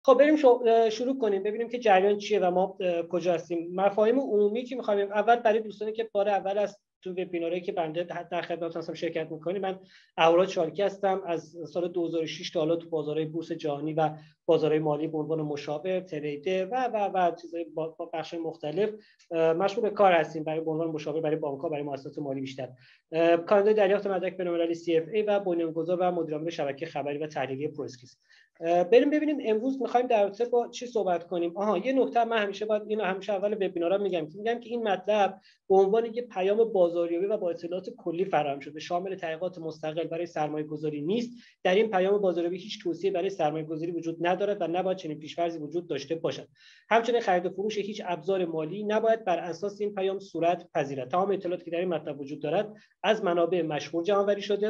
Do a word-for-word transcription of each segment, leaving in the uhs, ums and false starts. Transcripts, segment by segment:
خب بریم شروع کنیم ببینیم که جریان چیه و ما کجا هستیم. مفاهیم عمومی که می‌خوایم اول برای دوستانی که بار اول از تو وبیناری که بنده در خدمت هستم شرکت می‌کنیم، من اهوراد شالکی هستم. از سال دو هزار و شش تا حالا تو بازارهای بورس جهانی و بازارهای مالی به عنوان مشاور، تریدر و و و چیزای با بخش مختلف مشغول به کار هستیم برای به عنوان مشاور برای بانک‌ها، برای مؤسسات مالی بیشتر. کانادا دریافت مدرک بین‌المللی سی اف ای و بنیانگذار و مدیر عامل شبکه خبری و تحلیلی پروسکیس. بریم ببینیم امروز می‌خوایم در رابطه با چی صحبت کنیم. آها یه نکته من همیشه باید اینو همیشه اول وبینارا میگم که میگم که این مطلب به عنوان یه پیام بازاریابی و با اطلاعات کلی فراهم شده، شامل تحقیقات مستقل برای سرمایه‌گذاری نیست. در این پیام بازاریابی هیچ توصیه برای سرمایه‌گذاری وجود ندارد و نباید چنین پیش‌فرضی وجود داشته باشد. همچنین خرید و فروش هیچ ابزار مالی نباید بر اساس این پیام صورت پذیرد. تمام اطلاعاتی که در این مطلب وجود دارد از منابع مشهور جمع‌آوری شده.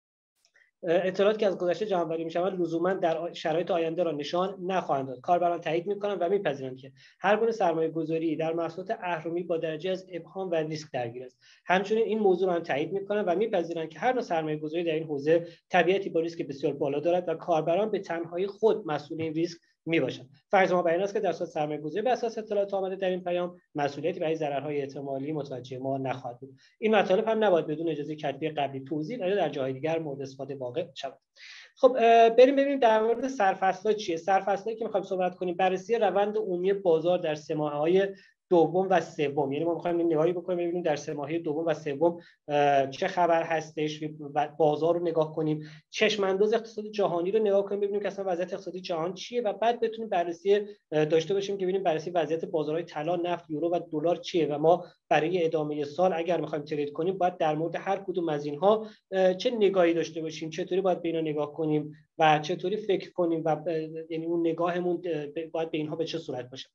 اطلاعاتی که از گذشته جمع‌آوری می‌شوند لزوما در شرایط آینده را نشان نخواهند داد. کاربران تایید می‌کنند و می‌پذیرند که هر گونه سرمایه‌گذاری در محصولات اهرمی با درجه از ابهام و ریسک درگیر است. همچنین این موضوع را تایید می‌کنند و می‌پذیرند که هر نوع سرمایه‌گذاری در این حوزه طبیعتی با ریسک بسیار بالا دارد و کاربران به تنهایی خود مسئول این ریسک میباشند. فرض ما بر این است که در صورت سرمایه‌گذاری بر اساس اطلاعات آمده در این پیام مسئولیتی برای ضررهای احتمالی متوجه ما نخواهد بود. این مطالب هم نباید بدون اجازه کتبی قبلی توضیح یا در جای دیگر مورد استفاده واقع شود. خب بریم ببینیم در مورد سرفصل‌ها چیه. سرفصلایی که می‌خوایم صحبت کنیم بررسی روند عمومی بازار در سه ماهه‌های دوم و سوم، یعنی ما می‌خوایم این نگاهی بکنیم ببینیم در سه ماهه دوم و سوم چه خبر هستش و بازار رو نگاه کنیم، چشم انداز اقتصاد جهانی رو نگاه کنیم ببینیم که اصلا وضعیت اقتصادی جهان چیه و بعد بتونیم بررسی داشته باشیم که ببینیم بررسی وضعیت بازارهای طلا، نفت، یورو و دلار چیه و ما برای ادامه سال اگر می‌خوایم ترید کنیم باید در مورد هر کدوم از اینها چه نگاهی داشته باشیم، چطوری باید به اینا نگاه کنیم و چطوری فکر کنیم و یعنی اون نگاهمون باید به اینها به چه صورت باشه.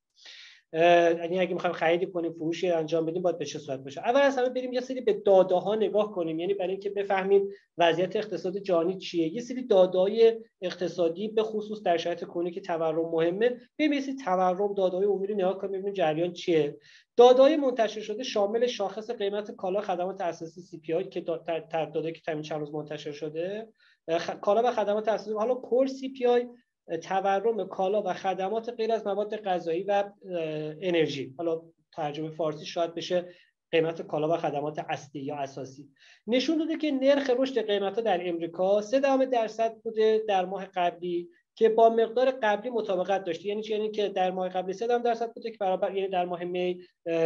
یعنی اگه می‌خوایم خرید کنیم، فروشی انجام بدیم باید به چه صورت باشه. اول از همه بریم یه سری به داده‌ها نگاه کنیم، یعنی برای اینکه بفهمیم وضعیت اقتصاد جهانی چیه. یه سری داده‌های اقتصادی به خصوص در شرایط کنونی که تورم مهمه، بریم یه سری تورم داده‌های عمومی رو نگاه کنیم ببینیم جریان چیه. داده‌های منتشر شده شامل شاخص قیمت کالا خدمات اساسی سی پی آی که داده که همین چند روز منتشر شده، کالا و خدمات اساسی، حالا کور سی پی آی، تورم کالا و خدمات غیر از مواد غذایی و انرژی، حالا ترجمه فارسی شاید بشه قیمت کالا و خدمات اصلی یا اساسی، نشون داده که نرخ رشد قیمت‌ها در امریکا سه دهم درصد بوده در ماه قبلی که با مقدار قبلی مطابقت داشته. یعنی چی؟ یعنی که در ماه قبلی سه دهم درصد بوده که برابر، یعنی در ماه می،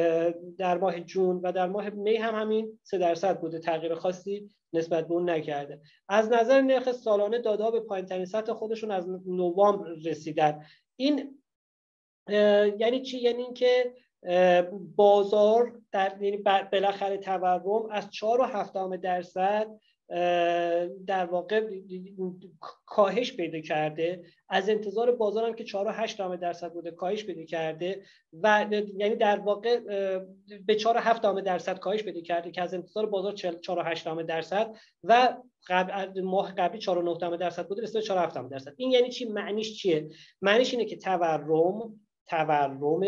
در ماه جون و در ماه می هم همین سه درصد بوده، تغییر خاصی نسبت به اون نکرده. از نظر نرخ سالانه داده‌ها به پایین‌ترین سطح خودشون از نوامبر رسیدن. این یعنی چی؟ یعنی اینکه بازار در یعنی بالاخره تورم از چهار و هفت دهم درصد در واقع کاهش پیدا کرده، از انتظار بازار هم که چهار و هشت دهم درصد بوده کاهش پیدا کرده و یعنی در واقع به چهار و هفت دهم درصد کاهش پیدا کرده که از انتظار بازار چهار و هشت دهم درصد و قبل ماه قبلی چهار و نه دهم درصد بوده رسیده چهار و هفت دهم درصد. این یعنی چی؟ معنیش چیه؟ معنیش اینه که تورم تورم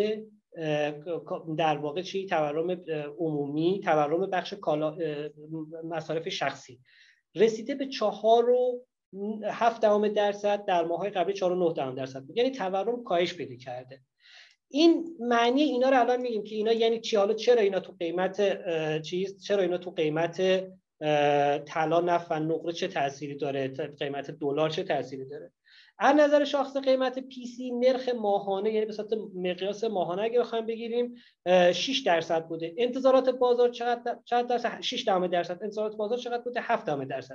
در واقع چی؟ تورم عمومی، تورم بخش کالا مصارف شخصی رسیده به چهار و هفت دهم درصد، در ماه‌های قبلی چهار و نه دهم درصد بود. یعنی تورم کاهش پیدا کرده. این معنی اینا رو الان میگیم که اینا یعنی چی. حالا چرا اینا تو قیمت چیز چرا اینا تو قیمت طلا، نفت و نقره چه تأثیری داره، قیمت دلار چه تأثیری داره. از نظر شاخص قیمت پی سی نرخ ماهانه، یعنی به صورت مقیاس ماهانه اگه بخوایم بگیریم شش درصد بوده. انتظارات بازار چقدر چقدر درصد؟ شش دهم درصد. انتظارات بازار چقدر بوده؟ هفت دهم درصد.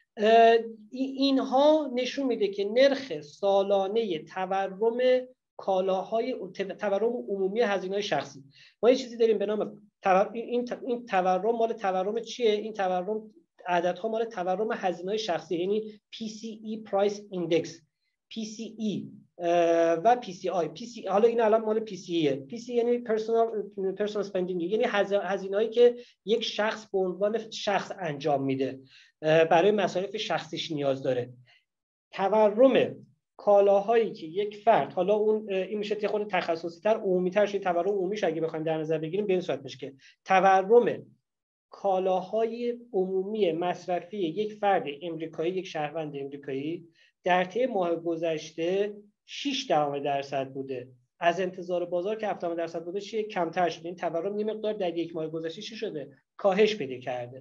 اینها نشون میده که نرخ سالانه تورم کالاهای تورم عمومی هزینه‌های شخصی، ما یه چیزی داریم به نام تور... این این تورم مال تورم چیه؟ این تورم عددها مال تورم هزینه‌های شخصی، یعنی پی سی ای Price Index، پی سی ای و پی سی آی. پی سی حالا این الان مال پی سی ایه. پی سی یعنی personal personal spending، یعنی هزینه‌ای که یک شخص به عنوان شخص انجام میده، برای مصارف شخصیش نیاز داره. تورم کالاهایی که یک فرد، حالا اون این میشه یه خورده تخصصی‌تر، عمومی‌تر شه، تورم عمومیش اگه بخوایم در نظر بگیریم به این صورت میشه که تورم کالاهای عمومی مصرفی یک فرد امریکایی، یک شهروند امریکایی در طی ماه گذشته شش دهم درصد بوده، از انتظار بازار که هفت درصد بوده چیه کمتر شده. این تورم یه مقدار در یک ماه گذشته چی شده؟ کاهش پیدا کرده.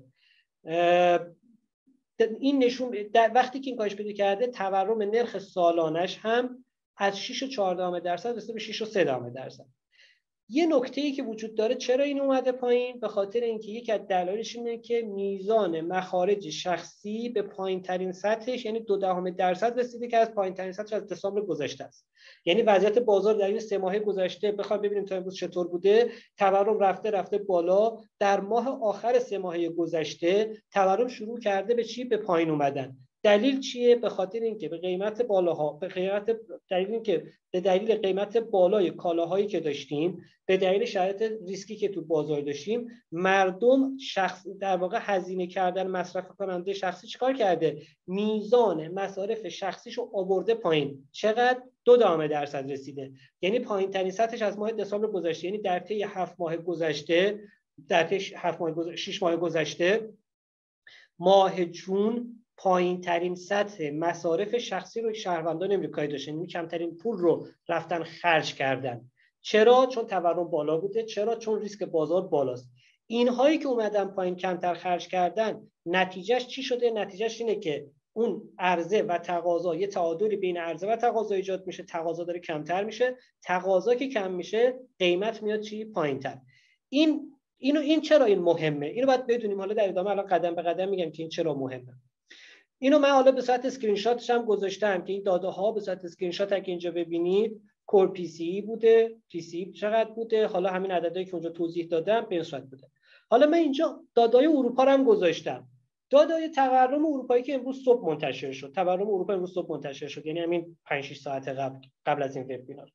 این نشون در وقتی که این کاهش پیدا کرده تورم نرخ سالانش هم از شش و چهار دهم درصد رسیده به شش و سه دهم درصد. یه نکته‌ای که وجود داره چرا این اومده پایین؟ به خاطر اینکه یک از دلایلش اینه که میزان مخارج شخصی به پایین‌ترین سطحش یعنی دو دهم درصد رسیده که از پایین‌ترین سطحش از دسامبر گذشته است. یعنی وضعیت بازار در این سه ماه گذشته بخوام ببینیم تا امروز چطور بوده، تورم رفته رفته بالا. در ماه آخر سه ماهه گذشته تورم شروع کرده به چی؟ به پایین اومدن. دلیل چیه؟ به خاطر اینکه به قیمت بالاها به قیمت دلیل اینکه به دلیل قیمت بالای کالاهایی که داشتیم، به دلیل شرایط ریسکی که تو بازار داشتیم، مردم شخص در واقع هزینه کردن مصرف کننده شخصی چیکار کرده؟ میزان مصارف شخصیشو آورده پایین. چقدر؟ دو دهم درصد رسیده. یعنی پایین ترین سطحش از ماه دسامبر گذشته. یعنی در طی هفت ماه گذشته در طی هفت ماه گذشته شش ماه گذشته ماه جون پایین ترین سطح مصارف شخصی رو شهروندان امریکایی داشتن، یعنی کمترین پول رو رفتن خرج کردن. چرا؟ چون تورم بالا بوده. چرا؟ چون ریسک بازار بالاست. اینهایی که اومدن پایین کمتر خرج کردن، نتیجهش چی شده؟ نتیجهش اینه که اون عرضه و تقاضا، یه تعادلی بین عرضه و تقاضا ایجاد میشه. تقاضا داره کمتر میشه، تقاضا که کم میشه قیمت میاد چی؟ پایینتر. این اینو این چرا این مهمه؟ اینو باید بدونیم. حالا در ادامه الان قدم به قدم میگم که این چرا مهمه. اینو من حالا به صورت اسکرین شاتش هم گذاشتم که این داده ها به صورت اسکرین شات اگه اینجا ببینید کور پی سی بوده، پی سی چقدر بوده، حالا همین عددهایی که اونجا توضیح دادم به این صورت بوده. حالا من اینجا داده‌های اروپا رو هم گذاشتم. داده‌های تورم اروپایی که امروز صبح منتشر شد. تورم اروپا امروز صبح منتشر شد، یعنی همین پنج شش ساعت قبل قبل از این وبینار.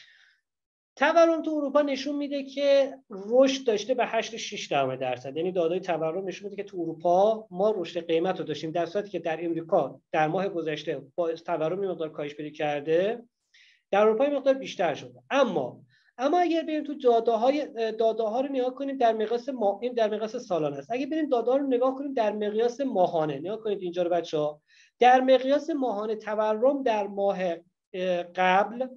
تورم تو اروپا نشون میده که رشد داشته به هشت و شش دهم درصد. یعنی داده‌های تورم نشون میده که تو اروپا ما رشد قیمت رو داشتیم، در صورتی که در امریکا در ماه گذشته با تورم این مقدار کاهش پیدا کرده، در اروپا این مقدار بیشتر شده. اما اما اگر بریم تو داده‌های داده‌ها رو نگاه کنیم در مقیاس ما این در مقیاس سالانه است. اگه بریم داده‌ها رو نگاه کنیم در مقیاس ماهانه، نگاه کنید اینجا رو بچه‌ها. در مقیاس ماهانه تورم در ماه قبل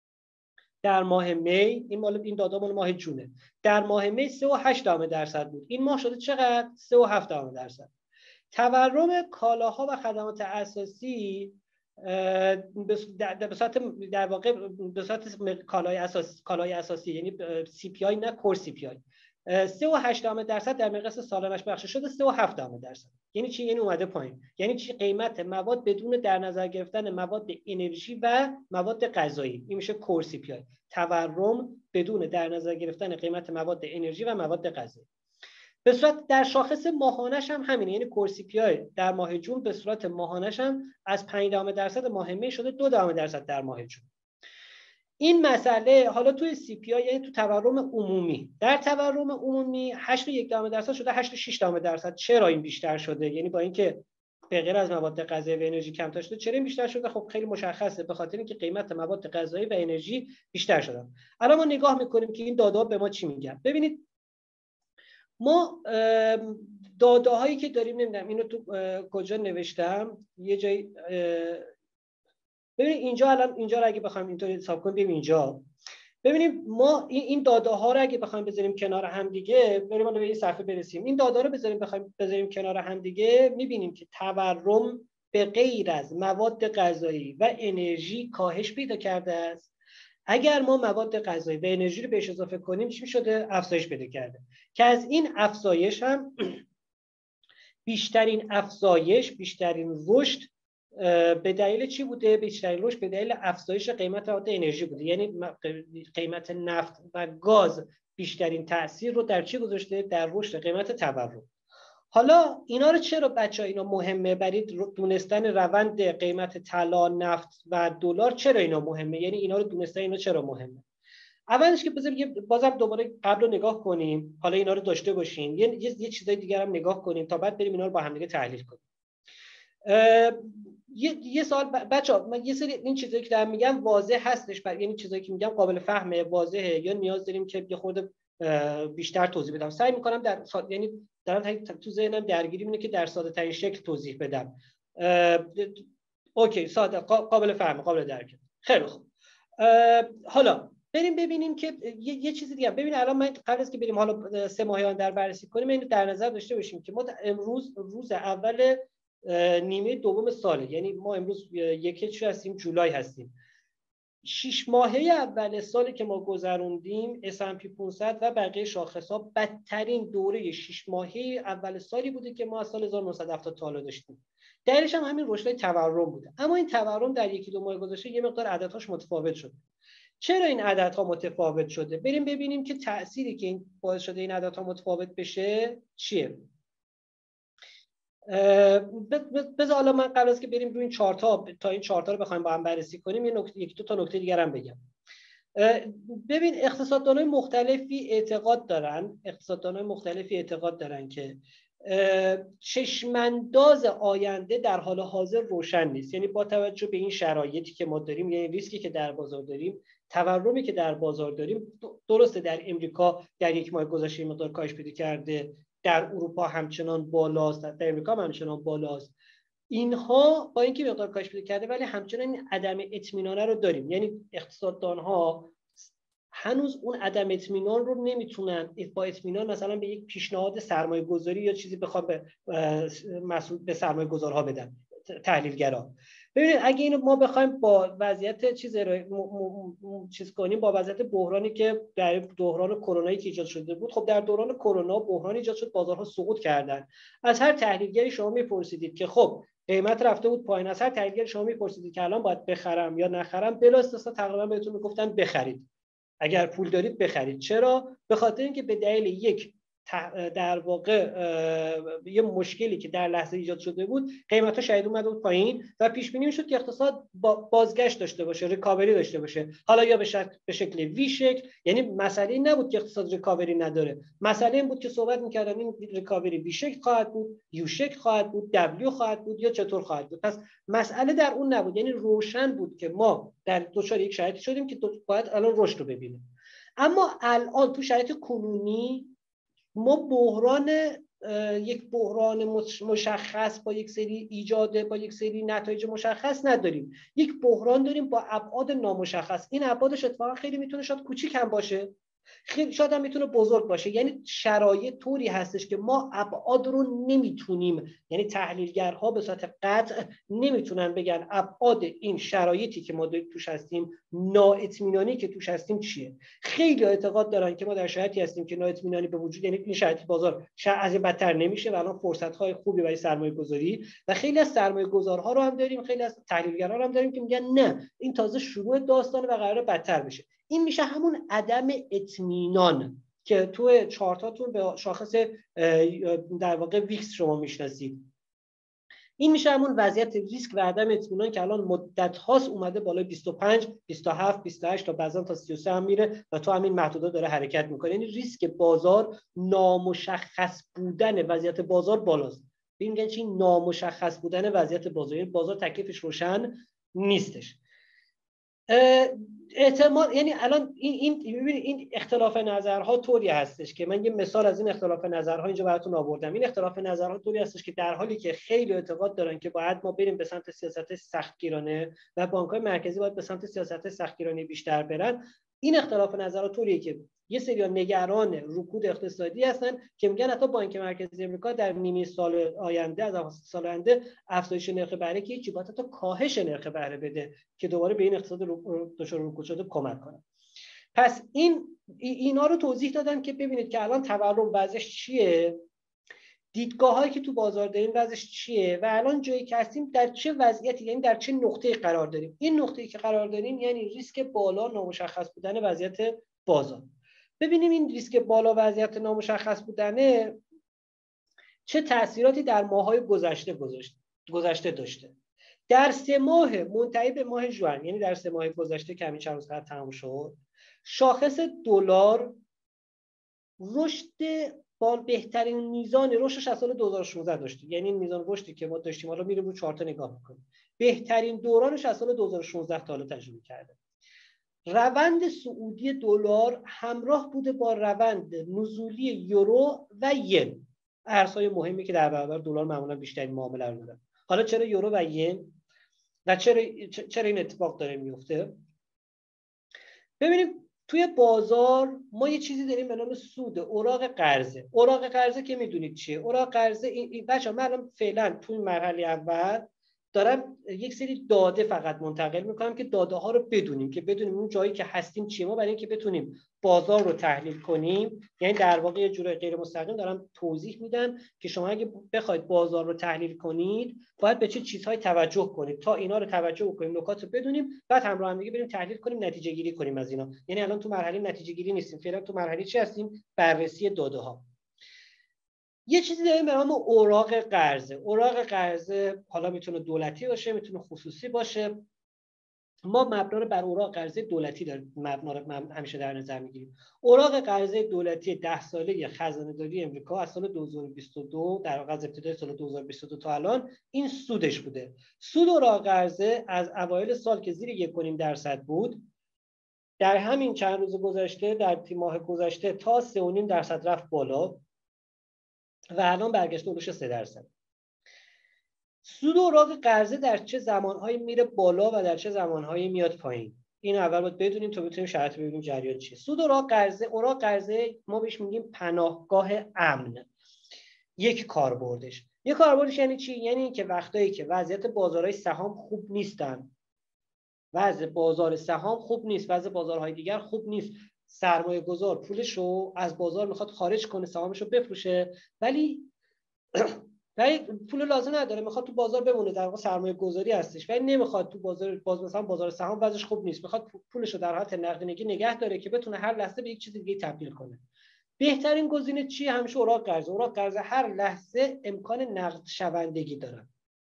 در ماه می، این مال این داده مال ماه جونه، در ماه می سه و هشت دهم درصد بود. این ماه شده چقدر؟ سه و هفت دهم درصد. تورم کالاها و خدمات اساسی به صورت در واقع به صورت کالای اساسی کالای اساسی یعنی سی پی آی نه کور سی پی آی سه و هشت دهم درصد در مقیاس سالانش بخشش شده سه و هفت دهم درصد. یعنی چی؟ یعنی اومده پایین. یعنی چی؟ قیمت مواد بدون در نظر گرفتن مواد انرژی و مواد غذایی، این میشه کور سی پی آی. تورم بدون در نظر گرفتن قیمت مواد انرژی و مواد غذایی. به صورت در شاخص ماهانش هم همینه، یعنی کور سی پی آی در ماه جون به صورت ماهانش هم از پنج دهم درصد ماه می شده دو دهم درصد در ماه جون. این مسئله حالا توی سی پی آی یعنی تو تورم عمومی، در تورم عمومی هشت و یک دهم درصد شده هشت و شش دهم درصد. چرا این بیشتر شده؟ یعنی با اینکه به غیر از مواد غذایی و انرژی کمتر شده، چرا این بیشتر شده؟ خب خیلی مشخصه، به خاطر اینکه قیمت مواد غذایی و انرژی بیشتر شدن. الان ما نگاه میکنیم که این داده به ما چی میگن. ببینید ما داده هایی که داریم، نمیدونم اینو تو کجا نوشتم یه جایی، ببینید اینجا الان اینجا رو اگه بخوایم اینطوری حساب کنیم، ببینیم اینجا ببینیم ما این داده ها رو اگه بخوایم بذاریم کنار هم دیگه، بریم الان به این صفحه برسیم، این داده رو بذاریم بخوایم بذاریم کنار هم دیگه، میبینیم که تورم به غیر از مواد غذایی و انرژی کاهش پیدا کرده است. اگر ما مواد غذایی و انرژی رو بهش اضافه کنیم چی شده؟ افزایش پیدا کرده. که از این افزایش هم بیشترین افزایش بیشترین رشد به دلیل چی بوده؟ بیشترین رشد به دلیل افزایش قیمت مواد انرژی بوده. یعنی قیمت نفت و گاز بیشترین تأثیر رو در چی گذاشته؟ در رشد قیمت تورم. حالا اینا رو چرا بچه‌ها اینا مهمه برای دونستن روند قیمت طلا، نفت و دلار؟ چرا اینا مهمه؟ یعنی اینا رو دونستن اینا چرا مهمه؟ اولش که بذاریم بازم دوباره قبل رو نگاه کنیم، حالا اینا رو داشته باشین، یه یه, یه چیزای دیگه هم نگاه کنیم تا بعد بریم اینا رو با هم دیگه تحلیل کنیم. یه یه سوال بچه‌ها، من یه سری این چیزایی که دارم میگم واضح هستش، یعنی چیزایی که میگم قابل فهمه، واضحه، یا نیاز داریم که یه خورده بیشتر توضیح بدم؟ سعی میکنم در یعنی دارم تو ذهنم درگیری اینه که در ساده ترین شکل توضیح بدم. اوکی، ساده، قابل فهم، قابل درک. خیلی خوب. حالا بریم ببینیم که یه, یه چیزی دیگه. ببین الان من قبل از که بریم حالا سه ماهیان در بررسی کنیم، اینو در نظر داشته باشیم که ما امروز روز اول نیمه دوم ساله، یعنی ما امروز یک چه هستیم، جولای هستیم. شش ماهه اول سالی که ما گذروندیم اس اند پی پانصد و بقیه شاخص‌ها بدترین دوره شش ماهه اول سالی بوده که ما از سال هزار و نهصد و هفتاد تا حالا داشتیم. دلیلش هم همین رشد تورم بوده. اما این تورم در یکی دو ماه گذشته یه مقدار عددهاش متفاوت شده. چرا این عددها متفاوت شده؟ بریم ببینیم که تأثیری که این باعث شده این عددها متفاوت بشه چیه. بذار حالا من قبل از که بریم روی این چارت ها، تا این چارت ها رو بخوایم با هم بررسی کنیم، یه نکته یک دو تا نکته دیگر هم بگم. ببین اقتصاددانای مختلفی اعتقاد دارن اقتصاددانای مختلفی اعتقاد دارن که چشمانداز آینده در حال حاضر روشن نیست. یعنی با توجه به این شرایطی که ما داریم، یعنی ریسکی که در بازار داریم، تورمی که در بازار داریم، درسته در امریکا در یک ماه گذشته مقدار کاهش پیدا کرده، در اروپا همچنان بالاست، در امریکا هم همچنان بالاست، اینها با اینکه مقدار کاهش پیدا کرده ولی همچنان این عدم اطمینان رو داریم. یعنی اقتصاددان‌ها هنوز اون عدم اطمینان رو نمیتونن با اطمینان مثلا به یک پیشنهاد سرمایه گذاری یا چیزی بخواد به مسئول به سرمایه گذارها بدن، تحلیلگرا. ببینید اگه اینو ما بخوایم با وضعیت چیز رو چیز کنیم، با وضعیت بحرانی که در دوران کرونایی که ایجاد شده بود، خب در دوران کرونا بحران ایجاد شد، بازارها سقوط کردن. از هر تحلیلگری شما میپرسیدید که خب قیمت رفته بود پایین، از هر تحلیلگری شما میپرسیدید که الان باید بخرم یا نخرم، بلا استثنا تقریبا بهتون میگفتن بخرید. اگر پول دارید بخرید. چرا؟ به خاطر اینکه به دلیل یک در واقع یه مشکلی که در لحظه ایجاد شده بود، قیمت‌ها شدید اومده بود پایین و پیش بینی می‌شد که اقتصاد بازگشت داشته باشه، ریکاوری داشته باشه. حالا یا به شکل به شکل وی شکل، یعنی مسئله این نبود که اقتصاد ریکاوری نداره، مسئله این بود که صحبت می‌کردن این ریکاوری وی شکل خواهد بود، یو شکل خواهد بود، دبلیو خواهد بود یا چطور خواهد بود. پس مسئله در اون نبود. یعنی روشن بود که ما در دچار یک شرایطی شدیم که باید الان رشد رو ببینیم. اما الان تو شرایط کنونی ما بحران یک بحران مشخص با یک سری ایجاد با یک سری نتایج مشخص نداریم. یک بحران داریم با ابعاد نامشخص. این ابعادش اتفاقا خیلی میتونه شاید کوچیک هم باشه، خیلی شاید هم میتونه بزرگ باشه. یعنی شرایط طوری هستش که ما ابعاد رو نمیتونیم، یعنی تحلیلگرها به صورت قطع نمیتونن بگن ابعاد این شرایطی که ما توش هستیم، نااطمینانی که توش هستیم چیه. خیلی اعتقاد دارن که ما در شرایطی هستیم که نااطمینانی به وجود، یعنی این شرایط بازار شاید از این بدتر نمیشه و الان فرصت‌های خوبی برای سرمایه‌گذاری، و خیلی از سرمایه‌گذارها رو هم داریم، خیلی از تحلیلگرها رو هم داریم که میگن نه این تازه شروع داستانه و قراره بدتر بشه. این میشه همون عدم اطمینان که تو چارتاتون به شاخص در واقع ویکس شما میشناسید. این میشه همون وضعیت ریسک و عدم اطمینان که الان مدت هاست اومده بالای بیست و پنج، بیست و هفت، بیست و هشت تا بعضا تا سی و سه هم میره و تو همین محدودا داره حرکت میکنه. یعنی ریسک بازار، نامشخص بودن وضعیت بازار بالاست. ببین چی نامشخص بودن وضعیت بازار، یعنی بازار تکلیفش روشن نیستش. احتمال، یعنی الان این این این اختلاف نظرها طوری هستش که من یه مثال از این اختلاف نظرها اینجا براتون آوردم. این اختلاف نظرها طوری هستش که در حالی که خیلی اعتقاد دارن که باید ما بریم به سمت سیاست سختگیرانه و بانک‌های مرکزی باید به سمت سیاست سختگیرانه بیشتر برن، این اختلاف نظرها طوریه که یه سری نگران رکود اقتصادی هستن که میگن حتی بانک مرکزی آمریکا در نیمه سال آینده، از اواسط سال آینده، افزایش نرخ بهره که هیچ باید حتی کاهش نرخ بهره بده که دوباره به این اقتصاد دچار رکود شده کمک کنه. پس این اینا رو توضیح دادم که ببینید که الان تورم وضعش چیه، دیدگاه‌هایی که تو بازار داریم وضعش چیه و الان جایی که هستیم در چه وضعیتی، یعنی در چه نقطه‌ای قرار داریم. این نقطه‌ای که قرار داریم یعنی ریسک بالا، نامشخص بودن وضعیت بازار. ببینیم این ریسک بالا، وضعیت نامشخص بودنه چه تأثیراتی در ماه‌های گذشته گذشته داشته. در سه ماه منتهی به ماه ژوئن، یعنی در سه ماه گذشته که همین چند روز قبل تموم شد، شاخص دلار رشد با بهترین میزان رشدش از سال دو هزار و شانزده داشته. یعنی این میزان رشدی که ما داشتیم، حالا میریم رو چارت نگاه میکنیم، بهترین دورانش از سال دو هزار و شانزده تا حالا تجربه کرده. روند صعودی دلار همراه بوده با روند نزولی یورو و ین، ارزهای مهمی که در برابر دلار معمولا بیشترین معامله رو دارن. حالا چرا یورو و ین؟ و چرا چرا این اتفاق داره میفته؟ ببینیم توی بازار ما یه چیزی داریم به نام سود اوراق قرضه. اوراق قرضه که میدونید چیه؟ اوراق قرضه این, این بچه‌ها من الان فعلا توی مرحله اول دارم یک سری داده فقط منتقل میکنم که داده ها رو بدونیم، که بدونیم اون جایی که هستیم چیه. ما برای اینکه بتونیم بازار رو تحلیل کنیم، یعنی در واقع یه جوری غیر مستقیم دارم توضیح میدم که شما اگه بخواید بازار رو تحلیل کنید باید به چه چیزهای توجه کنید تا اینا رو توجه کنیم، نکات رو بدونیم، بعد همراه هم دیگه بریم تحلیل کنیم، نتیجه گیری کنیم از اینا. یعنی الان تو مرحله نتیجه گیری نیستیم، فعلا تو مرحله چی هستیم؟ بررسی داده ها. یه چیزی داریم به نام اوراق قرضه. اوراق قرضه حالا میتونه دولتی باشه، میتونه خصوصی باشه. ما مبنا رو بر اوراق قرضه دولتی داریم، مبنا رو همیشه در نظر میگیریم. اوراق قرضه دولتی ده ساله خزانه داری امریکا از سال دو هزار و بیست و دو، در واقع از ابتدای سال دو هزار و بیست و دو تا الان، این سودش بوده. سود اوراق قرضه از اوایل سال که زیر یک و نیم درصد بود، در همین چند روز گذشته، در ماه گذشته تا سه و نیم درصد رفت بالا و الان برگشته حدود سه درصد. سود اوراق قرضه در چه زمانهایی میره بالا و در چه زمانهایی میاد پایین؟ این اول باید بدونیم تا بتونیم شرایط ببینیم جریان چیه. سود اوراق قرضه، اوراق قرضه ما بهش میگیم پناهگاه امن. یک کاربردش، یک کاربردش یعنی چی؟ یعنی اینکه وقتایی که وضعیت بازارهای سهام خوب نیستن، وضع بازار سهام خوب نیست، وضع بازارهای دیگر خوب نیست، سرمایه گذار پولش رو از بازار میخواد خارج کنه، سهامش رو بفروشه، ولی ولی پول لازم نداره، میخواد تو بازار بمونه، در واقع سرمایه گذاری هستش، ولی نمیخواد تو بازار باز مثلا بازار سهام وضعش خوب نیست، میخواد پولش رو در حالت نقدینگی نگه داره که بتونه هر لحظه به یک چیز دیگه تبدیل کنه. بهترین گزینه چیه؟ همیشه اوراق قرضه. اوراق قرضه هر لحظه امکان نقد شوندگی داره.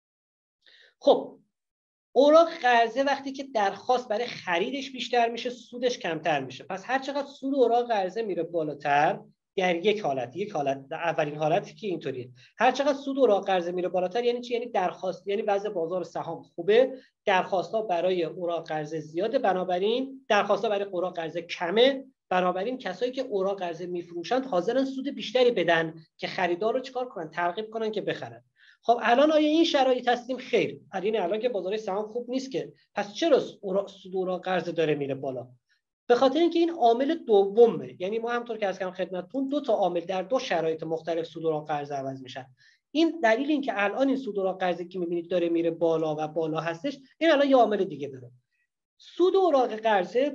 خب اوراق قرضه وقتی که درخواست برای خریدش بیشتر میشه، سودش کمتر میشه. پس هر چقدر سود اوراق قرضه میره بالاتر، در یک حالت یک حالت در اولین حالتی که اینطوریه، هر چقدر سود اوراق قرضه میره بالاتر یعنی چی؟ یعنی درخواست، یعنی وضع بازار سهام خوبه، درخواست‌ها برای اوراق قرضه زیاده، بنابراین درخواست‌ها برای اوراق قرضه کمه، بنابراین کسایی که اوراق قرضه میفروشند حاضرن سود بیشتری بدن که خریدار رو چیکار کنن؟ ترغیب کنن که بخرن. خب الان آیا این شرایط هستیم؟ خیر. الان الان که بازار سهام خوب نیست که، پس چرا سود اوراق قرضه داره میره بالا؟ به خاطر اینکه این عامل دومه. یعنی ما همونطور که از کردم خدمتتون، دو تا عامل در دو شرایط مختلف سود اوراق قرضه عوض میشن. این دلیل این که الان این سود اوراق قرضه که میبینید داره میره بالا و بالا هستش، این الان یه عامل دیگه داره. سود اوراق قرضه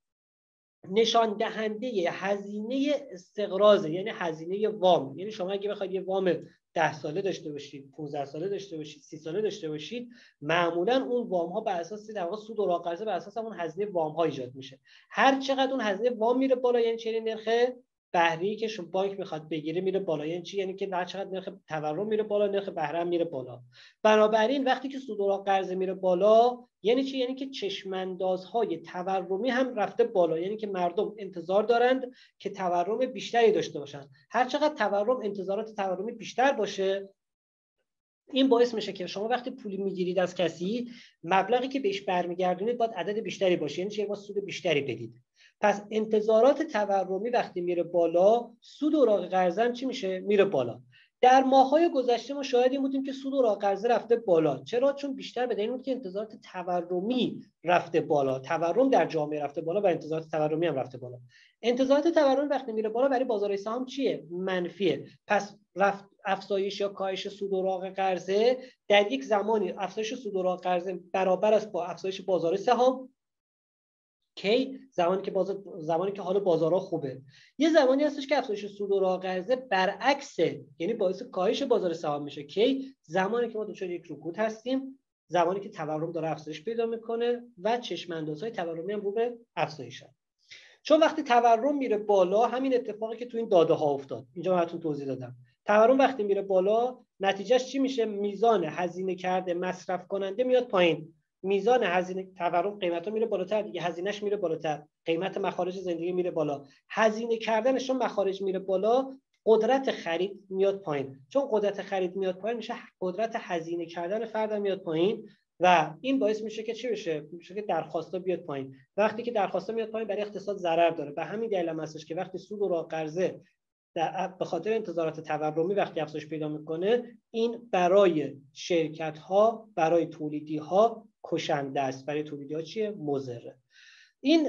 نشان دهنده هزینه استقراض، یعنی هزینه وام. یعنی شما اگه بخواید یه وام ده ساله داشته باشید، پانزده ساله داشته باشید، سی ساله داشته باشید، معمولا اون وام ها بر اساس در واقع سود اوراق قرضه بر اساس اون هزینه وام ها ایجاد میشه. هر چقدر اون هزینه وام میره بالا، یعنی چه نرخ بهره‌ای که شما بانک میخواد بگیره میره بالا. یعنی چی؟ یعنی که هر چقدر نرخ تورم میره بالا، نرخ بهره میره بالا. بنابراین وقتی که سود اوراق قرضه میره بالا یعنی چی؟ یعنی که چشم‌اندازهای تورمی هم رفته بالا، یعنی که مردم انتظار دارند که تورم بیشتری داشته باشن. هر چقدر تورم، انتظارات تورمی بیشتر باشه، این باعث میشه که شما وقتی پولی میگیرید از کسی، مبلغی که بهش برمیگردونید باید عدد بیشتری باشه، یعنی چه؟ سود بیشتری بدید. پس انتظارات تورمی وقتی میره بالا، سود اوراق قرضه چی میشه؟ میره بالا. در ماه‌های گذشته ما شاهد این بودیم که سود اوراق قرضه رفته بالا. چرا؟ چون بیشتر به دلیل بود که انتظارات تورمی رفته بالا، تورم در جامعه رفته بالا و انتظارات تورمی هم رفته بالا. انتظارات تورمی وقتی میره بالا برای بازار سهام چیه؟ منفیه. پس رفت افزایش یا کاهش سود اوراق قرضه در یک زمانی، افزایش سود اوراق قرضه برابر است با افزایش بازار سهام. کی؟ زمانی که بازار زمانی که حال بازارها خوبه. یه زمانی هستش که افزایش سود اوراق قرضه برعکسه، یعنی باعث کاهش بازار سهام میشه. کی؟ زمانی که ما دچار یک رکود هستیم، زمانی که تورم داره افزایش پیدا میکنه و چشم اندازهای تورمی هم رو به افزایشن. چون وقتی تورم میره بالا، همین اتفاقی که تو این داده ها افتاد، اینجا براتون توضیح دادم. تورم وقتی میره بالا نتیجهش چی میشه؟ میزان هزینه کرده مصرف کننده میاد پایین. میزان هزینه، تورم قیمتا میره بالاتر دیگه، هزینهش میره بالاتر، قیمت مخارج زندگی میره بالا. هزینه کردنش چون مخارج میره بالا، قدرت خرید میاد پایین. چون قدرت خرید میاد پایین میشه قدرت هزینه کردن فرد میاد پایین و این باعث میشه که چی بشه؟ میشه که درخواستا بیاد پایین. وقتی که درخواستا میاد پایین برای اقتصاد ضرر داره. به همین دلیل هم هستش که وقتی سود اوراق قرضه به خاطر انتظارات تورمی وقتی افزایش پیدا میکنه، این برای شرکت ها، برای تولیدی ها کشنده است برای تولیدات چیه؟ مضره. این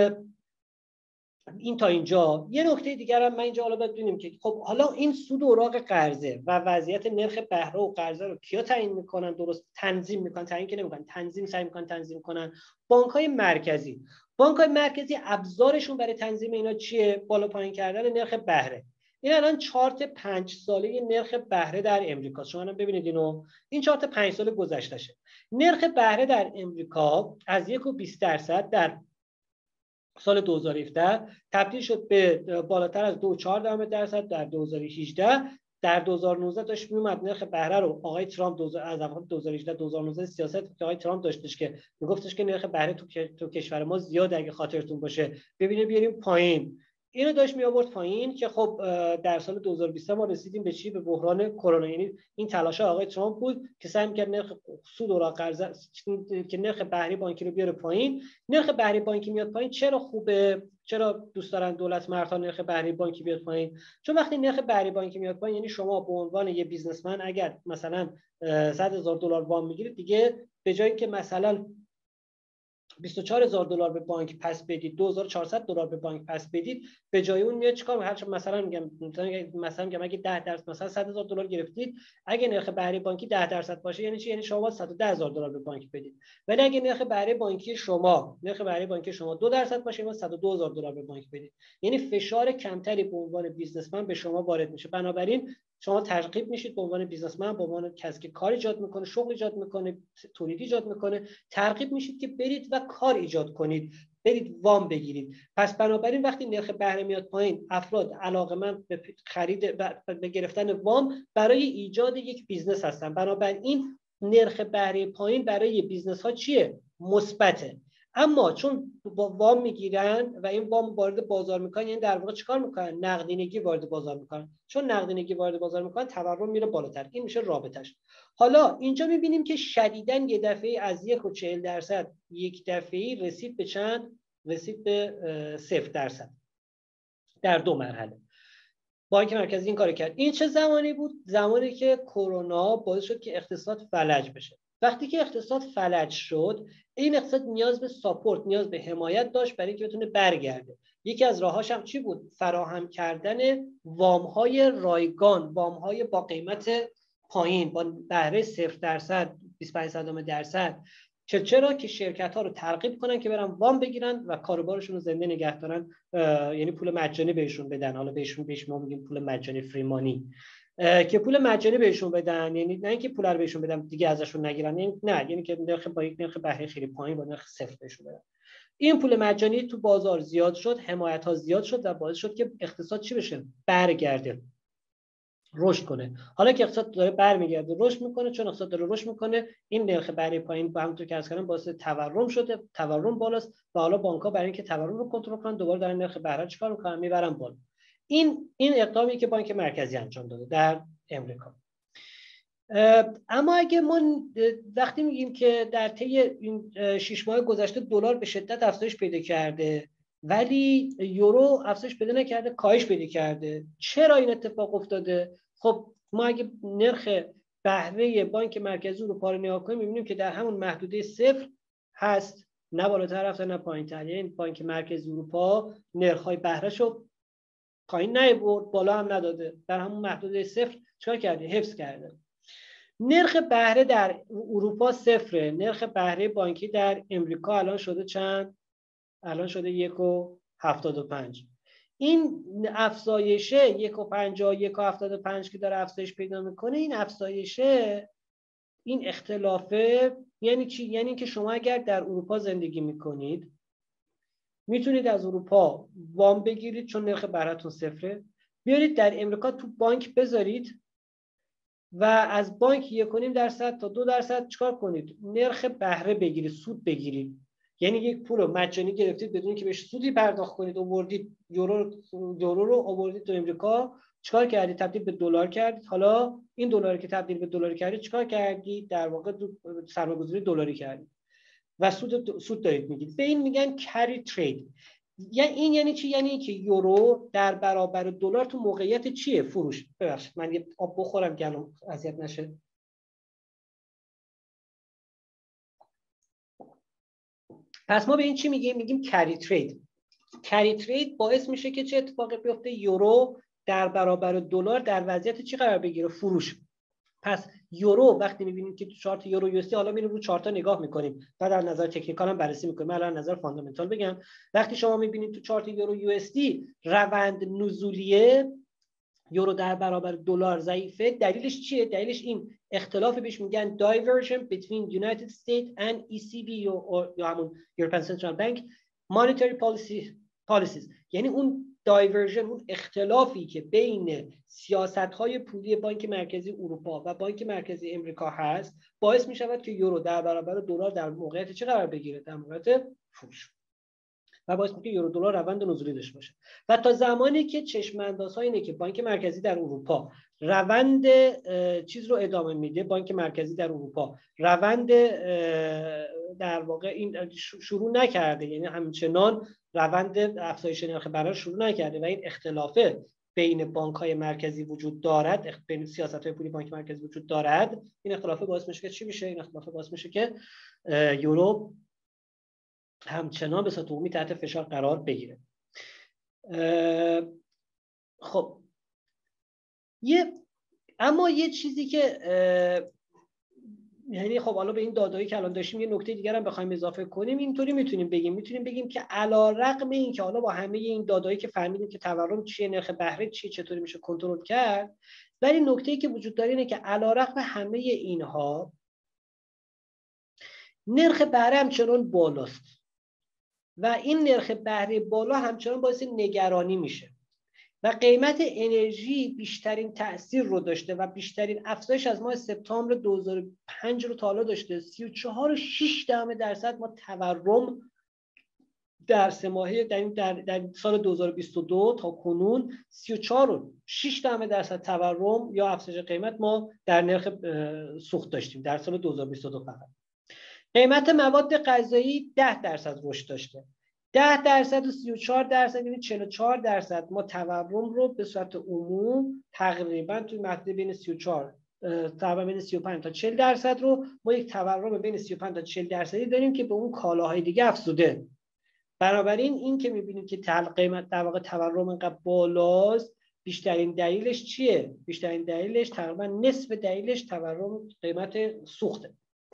این تا اینجا. یه نکته دیگر هم من اینجا حالا بدونیم که خب حالا این سود اوراق قرضه و وضعیت نرخ بهره و قرضه رو کیا تعیین میکنن؟ درست تنظیم میکنن، تعیین که نمیکنن، تنظیم سعی میکنن تنظیم کنن بانک‌های مرکزی. بانک‌های مرکزی ابزارشون برای تنظیم اینا چیه؟ بالا پایین کردن نرخ بهره. این الان چارت پنج ساله نرخ بهره در امریکا. شما الان ببینید اینو، این چارت پنج سال گذشتهشه. نرخ بهره در امریکا از یک و بیست درصد در سال دو هزار و هفده تبدیل شد به بالاتر از دو و چهار دهم درصد در دو هزار و هجده. در دو هزار و نوزده داشت میومد نرخ بهره رو آقای ترامپ از دو هزار و هجده دو هزار و نوزده سیاست که آقای ترامپ داشتش که میگفتش که نرخ بهره تو تو کشور ما زیاده، اگه خاطرتون باشه ببینه بیاریم پایین، اینو داشت می آورد پایین که خب در سال دو هزار و بیست ما رسیدیم به چی؟ به بحران کرونا. یعنی این تلاش آقای ترامپ بود که سعی می‌کرد نرخ سود اوراق قرضه که نرخ بهره بانکی رو بیاره پایین. نرخ بهره بانکی میاد پایین چرا خوبه؟ چرا دوست دارن دولت مردها نرخ بهره بانکی بیاد پایین؟ چون وقتی نرخ بهره بانکی میاد پایین یعنی شما به عنوان یه بیزنسمن اگر مثلا صد هزار دلار وام میگیرید، دیگه به جایی که مثلا بیست و چهار هزار دلار به بانک پس بدید، دو هزار و چهارصد دلار به بانک پس بدید، به جای اون میاد چیکار؟ هر مثلا میگم مثلا میگم اگه ده درصد مثلا صد هزار دلار گرفتید، اگه نرخ بهره بانکی ده درصد باشه یعنی چی؟ یعنی شما باید صد و ده هزار دلار به بانک بدید. ولی اگه نرخ بهره بانکی شما نرخ بهره بانکی شما دو درصد باشه، شما صد و دو هزار دلار به بانک بدید. یعنی فشار کمتری به عنوان بیزنسمن به شما وارد میشه. بنابراین شما ترغیب میشید به عنوان بیزنسمن، به عنوان کسی که کار ایجاد میکنه، شغل ایجاد میکنه، تولید ایجاد میکنه، ترغیب میشید که برید و کار ایجاد کنید، برید وام بگیرید. پس بنابراین وقتی نرخ بهره میاد پایین، افراد علاقه‌مند به خرید به گرفتن وام برای ایجاد یک بیزنس هستن. بنابراین نرخ بهره پایین برای بیزنس ها چیه؟ مثبته. اما چون با وام میگیرن و این وام وارد بازار میکنن، یعنی در واقع چیکار میکنن؟ نقدینگی وارد بازار میکنن. چون نقدینگی وارد بازار میکنن، تورم میره بالاتر. این میشه رابطش. حالا اینجا میبینیم که شدیداً یه دفعه از یک و چهل درصد یک دفعه‌ای رسید به چند؟ رسید به صفر درصد در دو مرحله. بانک مرکزی این کارو کرد. این چه زمانی بود؟ زمانی که کرونا باعث شد که اقتصاد فلج بشه. وقتی که اقتصاد فلج شد، این اقتصاد نیاز به ساپورت، نیاز به حمایت داشت برای اینکه بتونه برگرده. یکی از راهاش هم چی بود؟ فراهم کردن وام‌های رایگان، وام‌های با قیمت پایین، با بهره صفر درصد، بیست و پنج صدم درصد. چه چرا که شرکت‌ها رو ترغیب کنن که برن وام بگیرن و کاروبارشون رو زنده نگه دارن، یعنی پول مجانی بهشون بدن. حالا بهشون بهش ما میگیم پول مجانی، فری مانی، که پول مجانی بهشون بدن، یعنی نه اینکه پول رو بهشون بدن دیگه ازشون نگیرن، یعنی نه، یعنی که نرخ با یک نرخ بهره خیلی پایین با نرخ صفر بهشون بدن. این پول مجانی تو بازار زیاد شد، حمایت‌ها زیاد شد و باعث شد که اقتصاد چی بشه؟ برگرده، رشد کنه. حالا که اقتصاد داره برمیگرده، رشد میکنه، چون اقتصاد داره رشد میکنه، این نرخ بهره پایین با همونطور که عرض کردم باعث تورم شده، تورم بالاست و حالا بانک‌ها برای اینکه تورم رو کنترل کنن دوباره دارن نرخ بهره چیکار میکنن؟ میبرن بالا. این این اقدامی که بانک مرکزی انجام داده در امریکا. اما اگه ما وقتی میگیم که در طی این شش ماه گذشته دلار به شدت افزایش پیدا کرده ولی یورو افزایش پیدا نکرده، کاهش پیدا کرده، چرا این اتفاق افتاده؟ خب ما اگه نرخ بهره بانک مرکزی اروپا رو نگاه کنیم می‌بینیم که در همون محدوده صفر هست، نه بالاتر رفته نه پایین‌تر. یعنی بانک مرکزی اروپا نرخ‌های بهره‌شو پایین نیاورد، بالا هم نداده، در همون محدوده صفر چیکار کرده؟ حفظ کرده. نرخ بهره در اروپا صفره، نرخ بهره بانکی در امریکا الان شده چند؟ الان شده یک و هفتاد و پنج. این افزایشه یک و پنجاه، یک و هفتاد و پنج که داره افزایش پیدا میکنه، این افزایشه، این اختلافه یعنی چی؟ یعنی که شما اگر در اروپا زندگی میکنید میتونید از اروپا وام بگیرید چون نرخ بهره‌تون صفره، بیارید در امریکا تو بانک بذارید و از بانک یک و نیم درصد تا دو درصد چیکار کنید؟ نرخ بهره بگیرید، سود بگیرید. یعنی یک پول رو مجانی گرفتید بدون که بهش سودی پرداخت کنید، آوردید یورو یورو رو آوردید تو امریکا، چیکار کردید؟ تبدیل به دلار کردید. حالا این دلاری که تبدیل به دلار کردید چیکار کردید؟ در واقع سرمایه‌گذاری دلاری کردید و سود سود دارید میگید. به این میگن کری ترید. یعنی این یعنی چی؟ یعنی که یورو در برابر دلار تو موقعیت چیه؟ فروش. ببخشید من یه آب بخورم گلوم اذیت نشه. پس ما به این چی میگیم؟ میگیم کری ترید. کری ترید باعث میشه که چه اتفاقی بیفته؟ یورو در برابر دلار در وضعیت چی قرار بگیره؟ فروش. پس یورو وقتی میبینیم که تو چارت یورو یو اس دی، حالا میریم رو چارت نگاه میکنیم، بعد از نظر تکنیکال هم بررسی میکنیم، الان نظر فاندامنتال بگم. وقتی شما میبینید تو چارت یورو یو اس دی روند نزولیه، یورو در برابر دلار ضعیفه، دلیلش چیه؟ دلیلش این اختلاف بهش میگن diversion between United States and ای سی بی یا همون European Central Bank monetary policy policies. یعنی اون دایورژن، اون اختلافی که بین سیاست‌های پولی بانک مرکزی اروپا و بانک مرکزی امریکا هست، باعث می‌شود که یورو در برابر دلار در موقعیت چه قرار بگیره؟ در موقعیت فروش. و باعث میشه که یورو دلار روند نزولی داشته باشه. و تا زمانی که چشم اندازها اینه که بانک مرکزی در اروپا روند چیز رو ادامه میده، بانک مرکزی در اروپا روند در واقع این شروع نکرده، یعنی همچنان روند افزایش نرخ بهره شروع نکرده و این اختلافه بین بانک‌های مرکزی وجود دارد، بین سیاست‌های پولی بانک مرکزی وجود دارد، این اختلاف باعث میشه که چی میشه؟ این اختلاف باعث میشه که یورو همچنان به صورت عمومی تحت فشار قرار بگیره. خب یه اما یه چیزی که یعنی خب حالا به این دادایی که الان داشتیم یه نکته دیگر هم بخوایم اضافه کنیم، اینطوری میتونیم بگیم میتونیم بگیم که علیرغم این که حالا با همه این دادایی که فهمیدیم که تورم چیه، نرخ بهره چیه، چطوری میشه کنترل کرد، ولی نکته‌ای که وجود داره اینه که علیرغم همه اینها نرخ بهره همچنان بالاست و این نرخ بهره بالا همچنان باعث نگرانی میشه و قیمت انرژی بیشترین تأثیر رو داشته و بیشترین افزایش از ماه سپتامبر دو هزار و پنج رو تا حالا داشته. سی و چهار و شش دهم درصد ما تورم در سه ماهه در, در, در سال دو هزار و بیست و دو تا کنون سی و چهار و شش دهم درصد تورم یا افزایش قیمت ما در نرخ سوخت داشتیم در سال دو هزار و بیست و دو. فقط قیمت مواد غذایی ده درصد رشد داشته. ده درصد و سی و چهار درصد یعنی چهل و چهار درصد ما تورم رو به صورت عموم تقریبا توی مقطع بین سی و چهار تقریبا بین سی و پنج تا چهل درصد رو ما یک تورم بین سی و پنج تا چهل درصدی داریم که به اون کالاهای دیگه افزوده. بنابراین این که می‌بینیم که قیمت در واقع تورم انقدر بالاست، بیشترین دلیلش چیه؟ بیشترین دلیلش تقریبا نصف دلیلش تورم قیمت سوخته.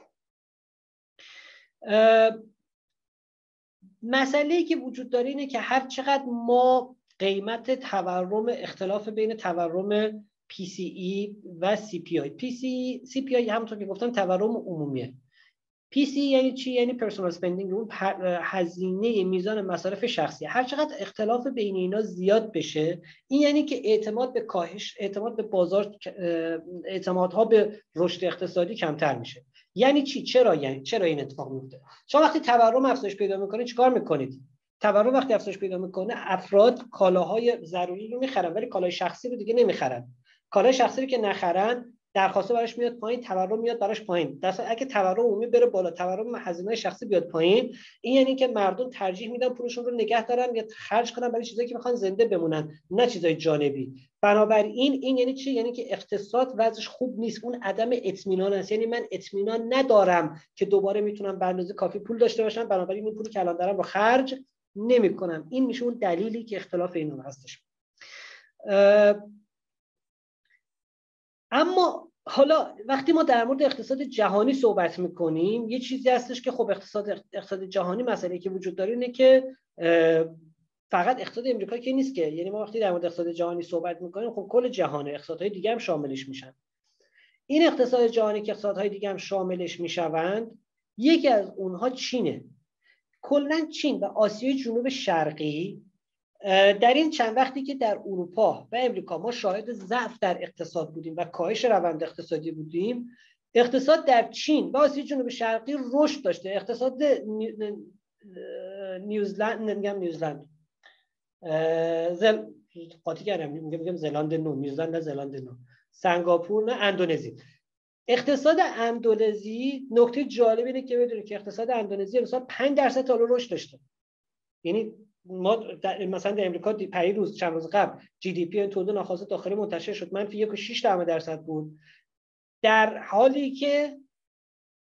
مسئله‌ای که وجود داره اینه که هر چقدر ما قیمت تورم، اختلاف بین تورم پی سی ای و سی پی آی، پی سی سی پی آی همونطور که گفتم تورم عمومیه. پی سی یعنی چی؟ یعنی پرسونال اسپندینگ، اون هزینه میزان مصارف شخصی. هر چقدر اختلاف بین اینا زیاد بشه، این یعنی که اعتماد به کاهش، اعتماد به بازار، اعتمادها به رشد اقتصادی کمتر میشه. یعنی چی؟ چرا یعنی چرا این اتفاق میفته؟ شما وقتی تورم افزایش پیدا میکنه چیکار میکنید؟ تورم وقتی افزایش پیدا میکنه افراد کالاهای ضروری رو میخرن ولی کالای شخصی رو دیگه نمیخرن. کالای شخصی رو که نخرن درخواست براش میاد پایین، تورم میاد براش پایین. در اصل اگه تورم عمومی بره بالا، تورم هزینه شخصی بیاد پایین، این یعنی که مردم ترجیح میدن پولشون رو نگه دارن یا خرج کنن برای چیزایی که میخوان زنده بمونن، نه چیزای جانبی. بنابراین این یعنی چی؟ یعنی که اقتصاد وضعش خوب نیست، اون عدم اطمینان است. یعنی من اطمینان ندارم که دوباره میتونم به اندازه کافی پول داشته باشم، بنابراین این پولی که الان دارم رو خرج نمیکنم. این میشه اون دلیلی که اختلاف اینا هستش. اما حالا وقتی ما در مورد اقتصاد جهانی صحبت میکنیم، یه چیزی هستش که خب اقتصاد اقتصاد جهانی مسئله که وجود داره اینه که فقط اقتصاد امریکا که نیست که، یعنی ما وقتی در مورد اقتصاد جهانی صحبت میکنیم خب کل جهان، اقتصادهای دیگه هم شاملش میشن. این اقتصاد جهانی که اقتصادهای دیگه هم شاملش میشوند، یکی از اونها چینه. کلا چین و آسیای جنوب شرقی در این چند وقتی که در اروپا و امریکا ما شاهد ضعف در اقتصاد بودیم و کاهش روند اقتصادی بودیم، اقتصاد در چین و آسیای جنوب شرقی رشد داشته. اقتصاد نیوزلند نمیگم نیوزلند زل قاطی کردم میگم زلاند نو، نیوزلند نه زلاند نو، سنگاپور نه اندونزی. اقتصاد اندونزی نکته جالب اینه که بدونید که اقتصاد اندونزی امسال پنج درصد تا رشد داشته. یعنی ما در مثلا در امریکا پری روز چند روز قبل جی دی پی تولید ناخالص داخلی منتشر شد، منفی یک و شش دهم درصد بود، در حالی که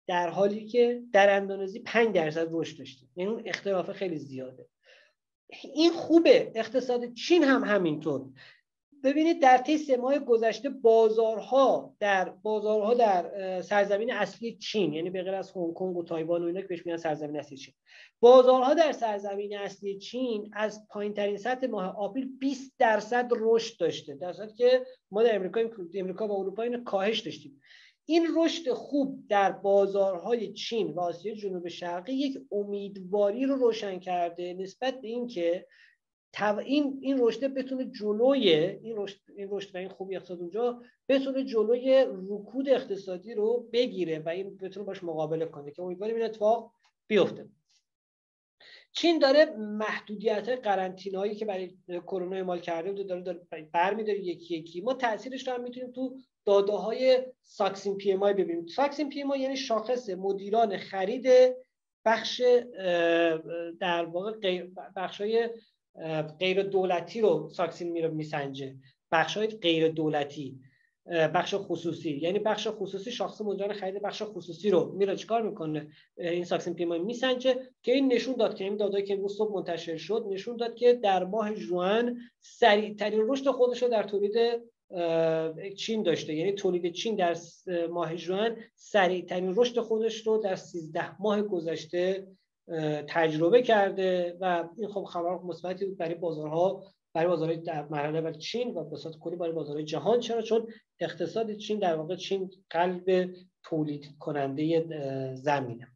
در حالی که در اندونزی پنج درصد رشد داشتیم. یعنی اون اختلاف خیلی زیاده. این خوبه. اقتصاد چین هم همینطور. ببینید در طی سه ماه گذشته بازارها در بازارها در سرزمین اصلی چین، یعنی به غیر از هنگ کنگ و تایوان و اینا که بهش میگن سرزمین اصلی چین، بازارها در سرزمین اصلی چین از پایین‌ترین سطح ماه آپریل بیست درصد رشد داشته، در صورتی که ما در امریکا امریکا و اروپا اینو کاهش داشتیم. این رشد خوب در بازارهای چین و آسیای جنوب شرقی یک امیدواری رو روشن کرده نسبت به اینکه این این رشد بتونه جلوی این رشد این رشد و این خوبی اقتصاد اونجا بتونه جلوی رکود اقتصادی رو بگیره و این بتونه باش مقابله کنه که امیدواریم این اتفاق بیفته. چین داره محدودیت‌های قرنطینه‌ای که برای کرونا اعمال کرده بود داره, داره برمی‌داره یکی یکی. ما تاثیرش رو هم میتونیم تو داده‌های ساکسین پی ام آی ببینیم. ساکسین پی ام آی یعنی شاخص مدیران خرید بخش در واقع بخش‌های غیر دولتی رو ساکسین میره میسنجه. بخش‌های غیر دولتی، بخش خصوصی، یعنی بخش خصوصی شاخص مدیران خرید بخش خصوصی رو میره چیکار میکنه؟ این ساکسین پی ام آی میسنجه که این نشون داد که این دادایی که امروز صبح منتشر شد نشون داد که در ماه ژوئن سریع‌ترین رشد خودش رو در تولید چین داشته. یعنی تولید چین در ماه ژوئن سریع‌ترین رشد خودش رو در سیزده ماه گذشته تجربه کرده و این خب خبر مثبتی بود برای بازارها، برای بازارهای در مرحله اول چین و به صورت کلی برای بازارهای جهان. چرا؟ چون اقتصاد چین در واقع چین قلب تولید کننده زمینه.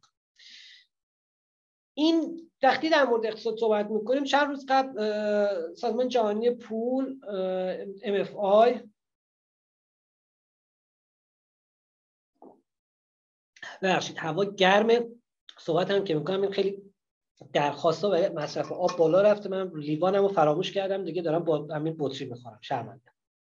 این وقتی در مورد اقتصاد صحبت میکنیم، چند روز قبل سازمان جهانی پول ام اف آی ببخشید هوا گرمه، صحبت هم که میکنم این خیلی درخواستا برای مصرف آب بالا رفته. من لیوانمو فراموش کردم دیگه، دارم با همین بطری میخورم، شرمنده.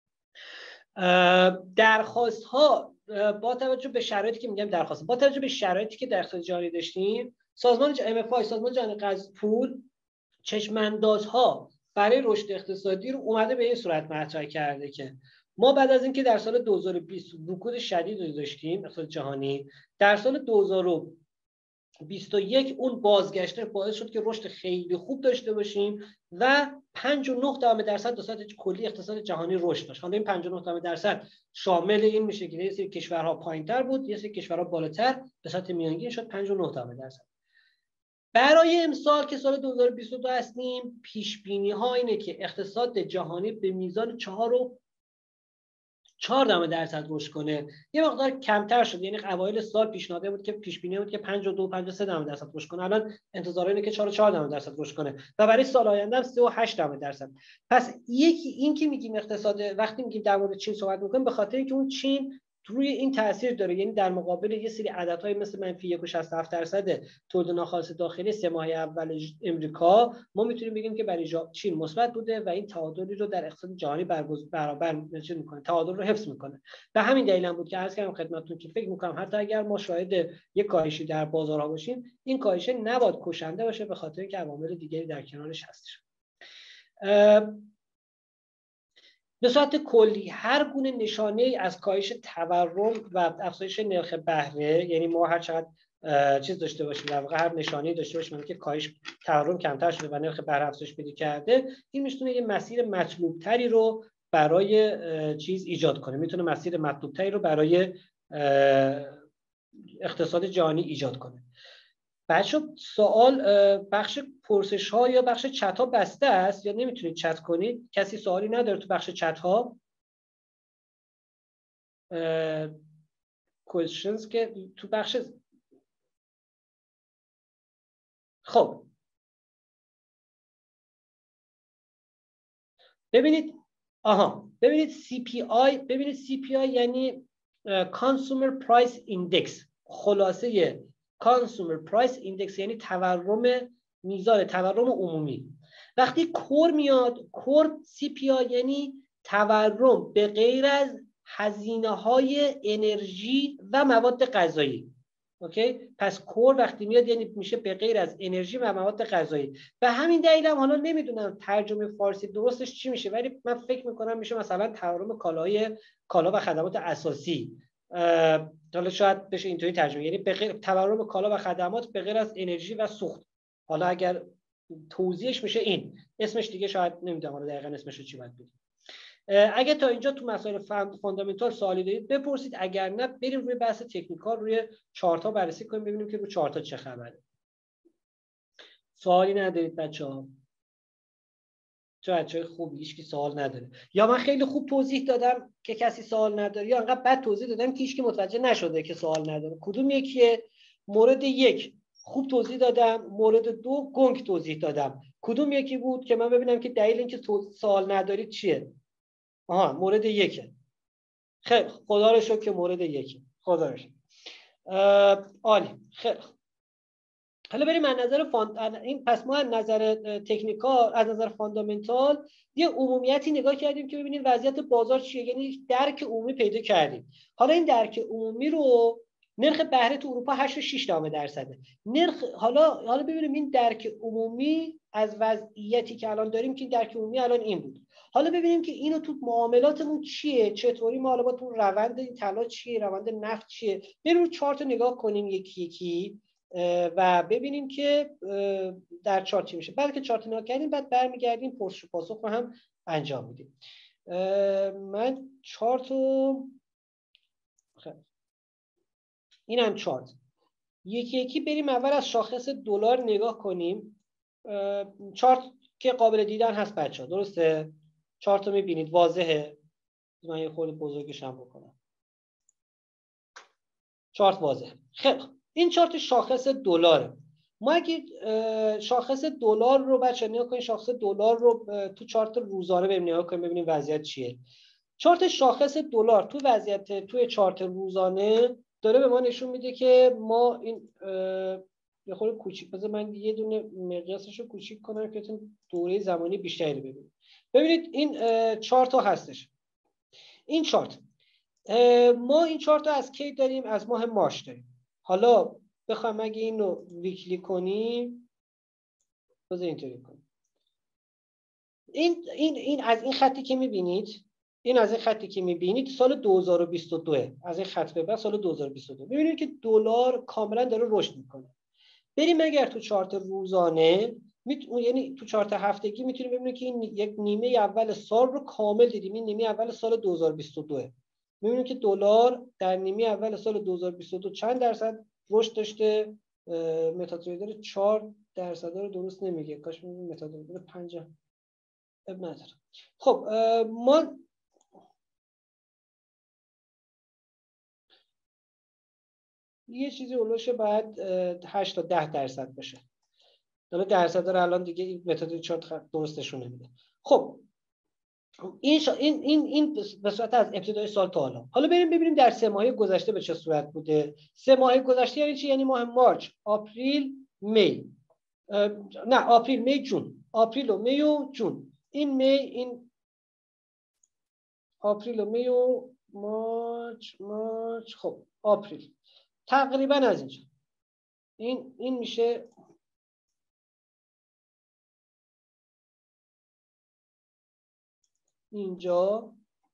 درخواست ها با توجه به شرایطی که میگم درخواست با توجه به شرایطی که در اقتصاد جهانی داشتیم، سازمان ام اف آی سازمان جهانی قرض پول چشماندازها برای رشد اقتصادی رو اومده به این صورت مطرح کرده که ما بعد از اینکه در سال دو هزار و بیست رکود شدید داشتیم اقتصاد جهانی، در سال دو هزار و بیست و یک اون بازگشته باعث شد که رشد خیلی خوب داشته باشیم و پنج و نه دهم درصد به صورت کلی اقتصاد جهانی رشد داشت. حالا این پنج و نه دهم درصد شامل این میشه که یه سری کشورها پایین‌تر بود، یه سری کشورها بالاتر، به صورت میانگین شد پنج و نه دهم درصد. برای امسال که سال دو هزار و بیست و دو هستیم، پیش بینی ها اینه که اقتصاد جهانی به میزان چهار و چهار دهم درصد رشد کنه. یه مقدار کمتر شد، یعنی اوایل سال پیشنهاد بود که پیش بینی بود که پنج و دو پنج و سه دهم درصد رشد کنه، الان انتظار اینه که چهار و چهار دهم درصد رشد کنه و برای سال آینده هم سه و هشت دهم درصد. پس یکی این که میگیم اقتصاد، وقتی میگیم در مورد چین صحبت میکنیم به خاطر اینکه اون چین روی این تاثیر داره، یعنی در مقابل یه سری عددهای مثل منفی یک و شصت و هفت درصد تولید ناخالص داخلی سه ماه اول امریکا، ما میتونیم بگیم که برای چین مثبت بوده و این تعادلی رو در اقتصاد جهانی برابر میکنه، تعادل رو حفظ میکنه. به همین دلیل هم بود که عرض کردم خدمتتون که فکر میکنم حتی اگر ما شاهد یک کاهشی در بازارها باشیم، این کاهش نباید کشنده باشه به خاطر اینکه عوامل دیگری در کنارش هستش. به صورت کلی هر گونه نشانه از کاهش تورم و افزایش نرخ بهره، یعنی ما هر چقدر چیز داشته باشیم در واقع هر نشانه‌ای داشته باشیم که کاهش تورم کمتر شده و نرخ بهره افزایش پیدا کرده، این میتونه یه مسیر مطلوب تری رو برای چیز ایجاد کنه، میتونه مسیر مطلوب تری رو برای اقتصاد جهانی ایجاد کنه. بچه سوال بخش پرسش ها یا بخش چت ها بسته است یا نمیتونید چت کنید؟ کسی سوالی نداره تو بخش چت ها؟ questions که تو بخش خب ببینید آها ببینید سی پی آی ببینید سی پی آی یعنی Consumer Price Index، خلاصه Consumer Price Index یعنی تورم، میزان تورم عمومی. وقتی کور میاد، کور سی پی آی یعنی تورم به غیر از هزینه‌های انرژی و مواد غذایی. اوکی؟ پس کور وقتی میاد یعنی میشه به غیر از انرژی و مواد غذایی. به همین دلیل هم حالا نمیدونم ترجمه فارسی درستش چی میشه، ولی من فکر میکنم میشه مثلا تورم کالای کالا و خدمات اساسی حالا شاید بشه اینطوری ترجمه، یعنی به غیر تورم کالا و خدمات به غیر از انرژی و سوخت. حالا اگر توضیحش میشه این اسمش دیگه شاید نمیدونم حالا دقیقاً اسمش رو چی باید بگیم. اگه تا اینجا تو مسائل فاندامنتال سوالی دارید بپرسید، اگر نه بریم روی بحث تکنیکال روی چارتا بررسی کنیم ببینیم که روی چارتا چه خبره. سوالی ندارید بچه‌ها؟ چه بچه‌های خوبی، هیچ کی سوال نداره؟ یا من خیلی خوب توضیح دادم که کسی سوال نداره، یا انقدر بد توضیح دادم که هیچ کی متوجه نشده که سوال نداره؟ کدوم یکیه؟ مورد یک خوب توضیح دادم، مورد دو گنگ توضیح دادم. کدوم یکی بود که من ببینم که دلیل اینکه سوال ندارید چیه؟ آها مورد یکه. خیلی خدا رو شکر که مورد یکه. خدا رو شکر. عالی. خیلی حالا بریم از نظر فاند... این پس ما از نظر تکنیکال، از نظر فاندامنتال یه عمومیتی نگاه کردیم که ببینید وضعیت بازار چیه، یعنی درک عمومی پیدا کردیم. حالا این درک عمومی رو نرخ بهره تو اروپا هشت و شش دهم درصده. نرخ حالا حالا ببینیم این درک عمومی از وضعیتی که الان داریم که این درک عمومی الان این بود. حالا ببینیم که اینو تو معاملاتمون چیه، چطوری ما حالا با تو روند این طلا چیه، روند نفت چیه. بریم رو چارت نگاه کنیم یکی یکی و ببینیم که در چارت چی میشه. بعد که چارت نگاه کردیم بعد برمیگردیم پرسش و پاسخ رو هم انجام میدیم. من چارت رو اینم چارت یکی یکی بریم. اول از شاخص دلار نگاه کنیم. چارت که قابل دیدن هست بچه ها، درسته؟ چارت رو میبینید واضحه. من یه خورده بزرگش هم بکنم. چارت واضحه. خیلی این چارت شاخص دلاره. ما اگه شاخص دلار رو بچه نگاه کنیم، شاخص دلار رو تو چارت روزانه بریم نگاه کنیم ببینیم وضعیت چیه. چارت شاخص دلار تو وضعیت توی چارت روزانه داره به ما نشون میده که ما این یه خورده کوچیک، بذار من یه دونه مقیاسش رو کوچیک کنم که بتونید دوره زمانی بیشتری رو ببینید. ببینید این چارت ها هستش. این چارت ما این چارت رو از کی داریم؟ از ماه مارس داریم. حالا بخوام اگه این رو ویکلی کنیم، بذار اینطوری کنیم. این این این از این خطی که میبینید، این از این خطی که میبینید سال دو هزار و بیست و دو، از این خط به بعد سال دو هزار و بیست و دو میبینید که دلار کاملا داره رشد میکنه. بریم اگر تو چارت روزانه میت... یعنی تو چارت هفتگی میتونیم ببینیم که این یک نیمه اول سال رو کامل دیدیم. این نیمه اول سال دو هزار و بیست و دو میبینیم که دلار در نیمه اول سال دو هزار و بیست و دو چند درصد رشد داشته. متاتریدر چهار درصد رو درست نمیگه، کاش میگیم متاتریدر پنج اب نداره. خب ما یه چیزی اولوش بعد هشت تا ده درصد باشه. حالا درصد رو الان دیگه این متد چارت درستشون نمیده. خب این شا... این این این به صورت از ابتدای سال تا حالا. حالا بریم ببینیم در سه ماه گذشته به چه صورت بوده. سه ماه گذشته یعنی چی؟ یعنی ماه مارچ، آپریل، می. نه آپریل، می، جون. آپریل و می و جون. این می، این آپریل و می و مارچ، مارچ. خب آپریل تقریبا از اینجا این این میشه اینجا.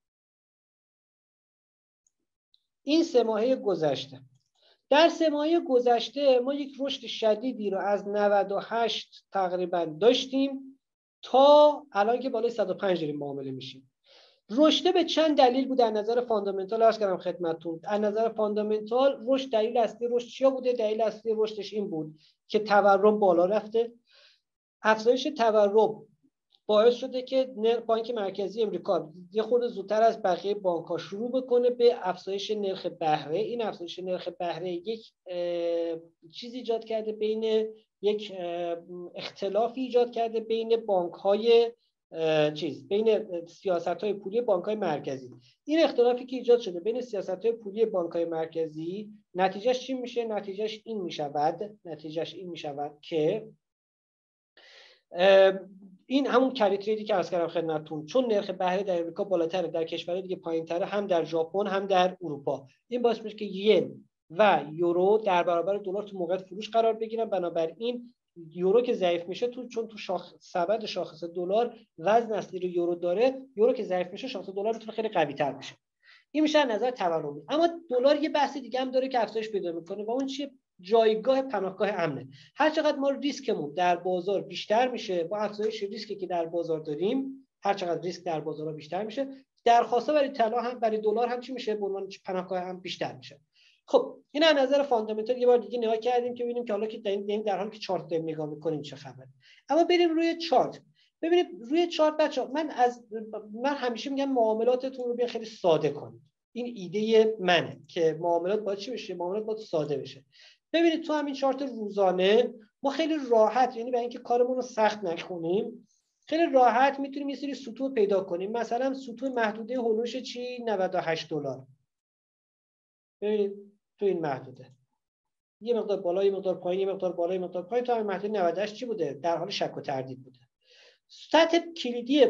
این سه ماهه گذشته. در سه ماهه گذشته ما یک رشد شدیدی رو از نود و هشت تقریبا داشتیم تا الان که بالای صد و پنج داریم معامله میشیم. رشد به چند دلیل بود در نظر فاندامنتال عرض کردم خدمتتون. از نظر فاندامنتال رشد، دلیل اصلی رشد چیا بوده؟ دلیل اصلی رشدش این بود که تورم بالا رفته. افزایش تورم باعث شده که بانک مرکزی امریکا یه خورده زودتر از بقیه بانک‌ها شروع بکنه به افزایش نرخ بهره. این افزایش نرخ بهره یک چیزی ایجاد کرده بین یک اختلافی ایجاد کرده بین بانک‌های چیز بین سیاست‌های پولی بانک‌های مرکزی. این اختلافی که ایجاد شده بین سیاست‌های پولی بانک‌های مرکزی نتیجهش چی میشه؟ نتیجهش این میشود نتیجهش این میشود که این همون کری تریدی که عرض کردم خدمتتون، چون نرخ بهره در امریکا بالاتره، در کشورهای دیگه پایین‌تره، هم در ژاپن هم در اروپا. این باعث میشه که ین و یورو در برابر دلار تو موقعیت فروش قرار بگیرن. بنابراین یورو که ضعیف میشه، تو چون تو شاخ سبد شاخص دلار وزن اصلی رو یورو داره، یورو که ضعیف میشه شاخص دلار میتونه خیلی قوی تر بشه. این میشه از نظر تورمی. اما دلار یه بحث دیگه هم داره که افزایش پیدا میکنه و اون چیه؟ جایگاه پناهگاه امنه. هر چقدر ما ریسکمون در بازار بیشتر میشه، با افزایش ریسکی که در بازار داریم، هر چقدر ریسک در بازار بیشتر میشه، درخواست‌ها برای طلا هم برای دلار هم چی میشه؟ به عنوان پناهگاه هم بیشتر میشه. خب این از نظر فاندامنتال یه بار دیگه نگاه کردیم که ببینیم که حالا که در, در حالی که چارت داریم نگاه میکنیم چه خبره. اما بریم روی چارت. ببینید روی چارت بچه‌ها، من از من همیشه میگم معاملاتتون رو بیا خیلی ساده کنید. این ایده منه که معاملات باید چی بشه؟ معاملات باید ساده بشه. ببینید تو همین چارت روزانه ما خیلی راحت، یعنی برای اینکه کارمون رو سخت نکنیم، خیلی راحت میتونیم یه سری سطوح پیدا کنیم. مثلا سطوح محدوده هولوش چی؟ نود و هشت دلار. ببینید تو این محدوده یه مقدار بالا، یه مقدار پایین، یه مقدار بالا، یه مقدار پایین، تو همین محدوده نود و هشت چی بوده؟ در حال شک و تردید بوده. سطح کلیدی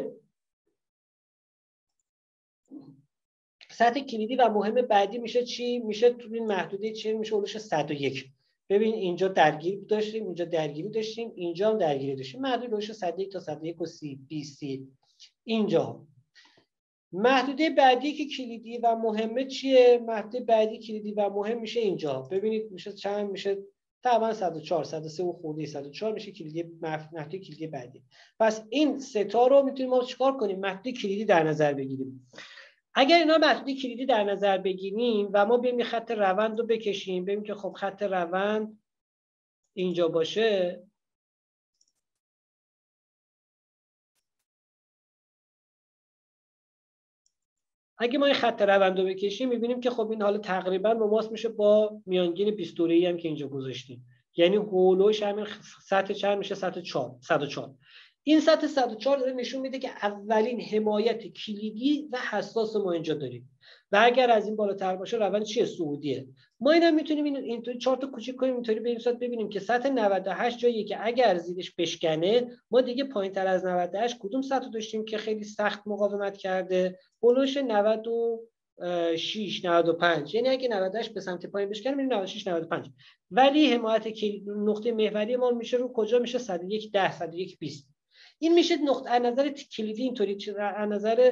سطح کلیدی و مهم بعدی میشه چی؟ میشه تو این محدوده چی؟ میشه هولوش صد و یک. ببین اینجا درگیری داشتیم، اینجا درگیری داشتیم، اینجا هم درگیری داشتیم. محدوده هولوش صد و یک تا صد و یک و سی بی سی. اینجا محدوده بعدی که کلیدی و مهمه چیه؟ محدوده بعدی کلیدی و مهم میشه اینجا. ببینید میشه چند؟ میشه تقریبا صد و چهار، صد و سه و خورده صد و چهار میشه کلیدی محدوده کلیدی بعدی. پس این سه تا رو میتونیم ما چیکار کنیم؟ محدوده کلیدی در نظر بگیریم. اگر اینا محدوده کلیدی در نظر بگیریم و ما بیایم خط روند رو بکشیم، ببینیم که خب خط روند اینجا باشه، اگه ما این خط روند رو بکشیم میبینیم که خب این حالا تقریبا مماس میشه با میانگین بیست دوره‌ای هم که اینجا گذاشتیم. یعنی هولوش همین سطح چند میشه؟ سطح چهار، صد و چهار. این سطح صد و چهار داره نشون میده که اولین حمایت کلیدی و حساس ما اینجا داریم و اگر از این بالاتر باشه روند چیه؟ صعودیه. ما اینم میتونیم این اینطوری چارت رو کوچیک کنیم، اینطوری به این صورت ببینیم که سطح نود و هشت جاییه که اگر زیرش بشکنه ما دیگه پایینتر از نود و هشت کدوم سطح داشتیم که خیلی سخت مقاومت کرده؟ هولوش نود و شش، نود و پنج. یعنی اگه نود و هشت به سمت پایین بشکنه میریم نود و شش، نود و پنج. ولی حمایت نقطه محوری ما میشه رو کجا؟ میشه صد و یک ده، صد و یک بیست. این میشه نقطه از نظر کلیدی اینطوری، از نظر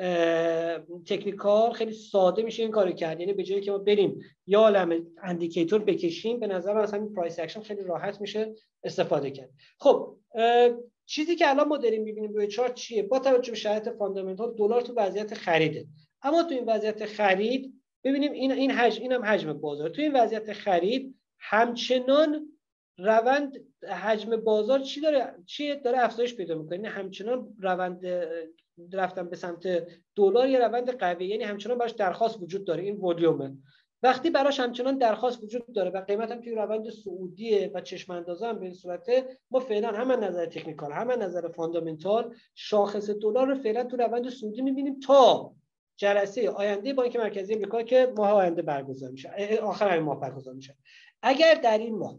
تکنیکال خیلی ساده میشه این کارو کرد. یعنی به جایی که ما بریم یا عالم اندیکیتور بکشیم، به نظر من مثلا این پرایس اکشن خیلی راحت میشه استفاده کرد. خب چیزی که الان ما داریم میبینیم روی چارت چیه؟ با توجه به شرایط فاندامنتال دلار تو وضعیت خریده، اما تو این وضعیت خرید ببینیم این این حجم، اینم حجم بازار. تو این وضعیت خرید همچنان روند حجم بازار چی داره؟ چی داره افزایش پیدا میکنه؟ یعنی همچنان روند رفتن به سمت دلار یه روند قوی، یعنی همچنان براش درخواست وجود داره. این ولیومه. وقتی براش همچنان درخواست وجود داره و قیمت هم توی روند صعودیه و چشم اندازه هم به این صورته، ما فعلا هم از نظر تکنیکال هم از نظر فاندامنتال شاخص دلار رو فعلا تو روند صعودی می‌بینیم تا جلسه آینده بانک مرکزی آمریکا که ماه آینده برگزار میشه، آخر همین ماه برگزار میشه. اگر در این ماه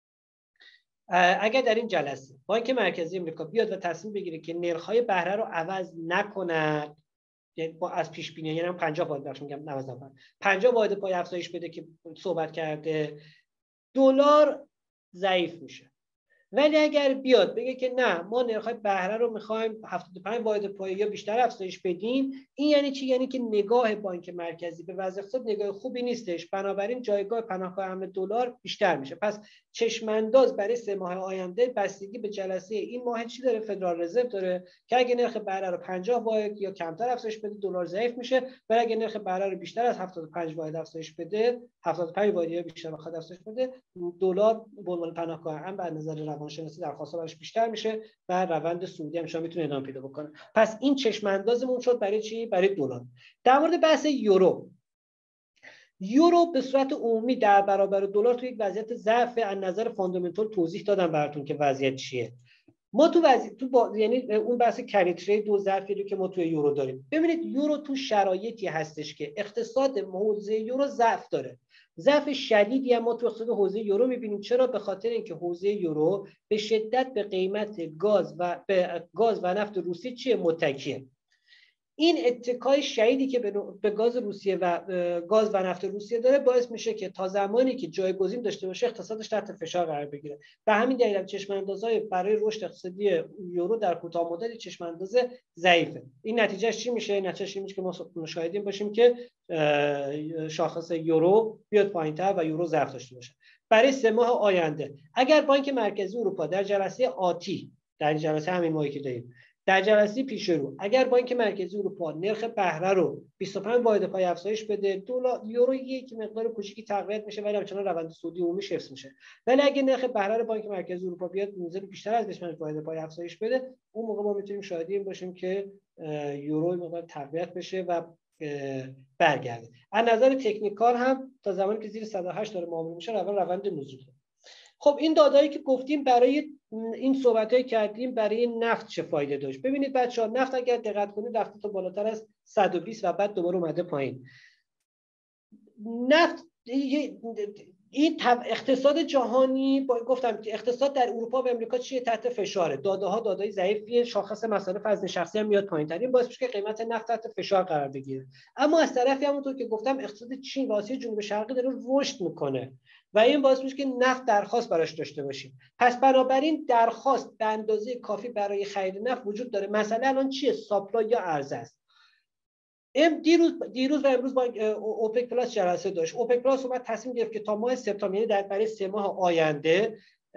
اگر در این جلسه بانک مرکزی آمریکا بیاد و تصمیم بگیره که نرخ‌های بهره رو عوض نکند، یعنی با از پیش بینی، یعنی پنجاه واحد بخش میگم نود پنجاه واحد پای افزایش بده که صحبت کرده، دلار ضعیف میشه. ولی اگر بیاد بگه که نه ما نرخ‌های بهره رو می‌خوایم هفتاد و پنج واحد پایه یا بیشتر افزایش بدیم، این یعنی چی؟ یعنی که نگاه بانک مرکزی به وضع اقتصاد نگاه خوبی نیستش، بنابراین جایگاه پناهگاه امن دلار بیشتر میشه. پس چشم انداز برای سه ماه آینده بستگی به جلسه این ماه چی داره؟ فدرال رزرو داره که اگه نرخ بهره رو پنجاه واحد یا کمتر افزایش بده دلار ضعیف میشه، ولی اگه نرخ بهره رو بیشتر از هفتاد و پنج واحد افزایش بده، هفتاد و پنج واحد یا بیشتر بخواد افزایش بده، دلار به عنوان پناهگاه امن به نظر روانشناسی درخواست براش بیشتر میشه و روند صعودی هم شما میتونه ادامه پیدا بکنه. پس این چشم اندازمون شد برای چی؟ برای دلار. در مورد بحث یورو، یورو به صورت عمومی در برابر دلار تو یک وضعیت ضعف از نظر فاندامنتال توضیح دادم براتون که وضعیت چیه. ما تو وضعیت تو با... یعنی اون بحث کری ترید دو ضعفی رو که ما توی یورو داریم. ببینید یورو تو شرایطی هستش که اقتصاد حوزه یورو ضعف داره. ضعف شدیدی هم ما تو اقتصاد حوزه یورو می‌بینیم. چرا؟ به خاطر اینکه حوزه یورو به شدت به قیمت گاز و به گاز و نفت روسی چیه؟ متکیه. این اتکای شدیدی که به گاز روسیه و گاز و نفت روسیه داره باعث میشه که تا زمانی که جایگزین داشته باشه اقتصادش تحت فشار قرار بگیره. به همین دلیل چشم‌اندازهای برای رشد اقتصادی یورو در کوتاه مدت چشم‌انداز ضعیفه. این نتیجهش چی میشه؟ نتیجهش این میشه که ما مشاهدین باشیم که شاخص یورو بیاد پایین‌تر و یورو ضعف داشته باشه. برای سه ماه آینده اگر بانک مرکزی اروپا در جلسه آتی، در جلسه همین ماهی که داریم، در جلسه پیش رو اگر بانک مرکزی اروپا نرخ بهره رو بیست و پنج واحد پای افزایش بده، دلار یورو یک مقدار کوچیکی تقویت میشه ولی همچنان روند سودی عمومی حفظ میشه. ولی اگه نرخ بهره رو بانک مرکزی اروپا بیاد موزه بیشتر از بیست و پنج واحد پای افزایش بده، اون موقع ما میتونیم شاهد این باشیم که یورو مقدار تقویت بشه و برگرده. از نظر تکنیکال هم تا زمانی که زیر صد و هشت داره معامله میشه روند روند نزول. خب این دادایی که گفتیم برای این صحبتایی کردیم برای نفت چه فایده داشت؟ ببینید بچه‌ها، نفت اگر دقت کنید رفته تا بالاتر از صد و بیست و بعد دوباره اومده پایین. نفت این اقتصاد جهانی با گفتم که اقتصاد در اروپا و امریکا چیه؟ تحت فشاره. داده ها دادای ضعیفیه، شاخص مصارف وزن شخصی هم میاد پایین‌تر. این باعث میشه که قیمت نفت تحت فشار قرار بگیره. اما از طرفی همونطور که گفتم اقتصاد چین و آسیای جنوب شرقی داره رشد میکنه و این باعث میشه که نفت درخواست براش داشته باشیم. پس بنابراین درخواست به اندازه کافی برای خرید نفت وجود داره. مسئله الان چیه؟ ساپلای یا عرضه است. ام دیروز دیروز و امروز با اوپک پلاس جلسه داشت. اوپک پلاس اومد تصمیم گرفت که تا ماه سپتامبر، یعنی در برای سه ماه آینده،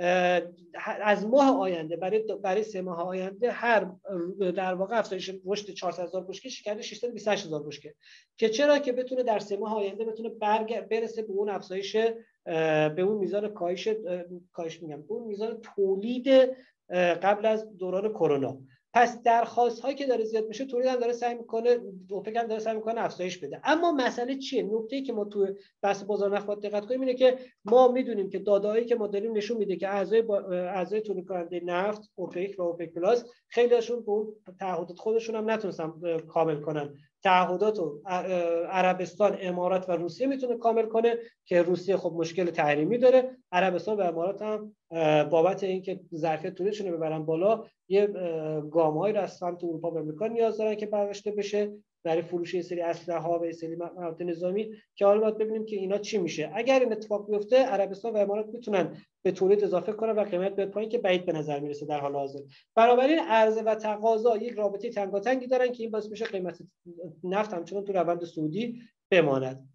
از ماه آینده برای برای سه ماه آینده هر در واقع افزایش رشد چهارصد هزار بشکه شکل ششصد و بیست و هشت هزار بشکه که چرا که بتونه در سه ماه آینده بتونه برگ برسه به اون افزایش، به اون میزان کاهش کاهش میگم به اون میزان تولید قبل از دوران کرونا. پس درخواست هایی که داره زیاد میشه، تولید هم داره سعی میکنه، اوپک هم داره سعی میکنه افزایش بده. اما مسئله چیه؟ نکته‌ای که ما تو بحث بازار نفت باید دقت کنیم اینه که ما میدونیم که داده‌هایی که ما داریم نشون میده که اعضای اعضای تولید کننده نفت، اوپک و اوپک پلاس، خیلی‌هاشون به اون تعهدات خودشون هم نتونستن کامل کنن. تعهدات رو عربستان، امارات و روسیه میتونه کامل کنه که روسیه خب مشکل تحریمی داره. عربستان و امارات هم بابت اینکه ظرفیت تولیدشون رو ببرن بالا، یه گام‌هایی رو از سمت اروپا و آمریکا نیاز دارن که برداشته بشه برای فروش یه سری اسلحه‌ها و یه سری مواد نظامی که حالا باید ببینیم که اینا چی میشه. اگر این اتفاق بیفته، عربستان و امارات میتونن به تولید اضافه کنن و قیمت بیاد پایین که بعید به نظر میرسه در حال حاضر. بنابراین عرضه و تقاضا یک رابطه تنگاتنگی دارن که این باعث میشه قیمت نفت همچنان تو روند صعودی بماند.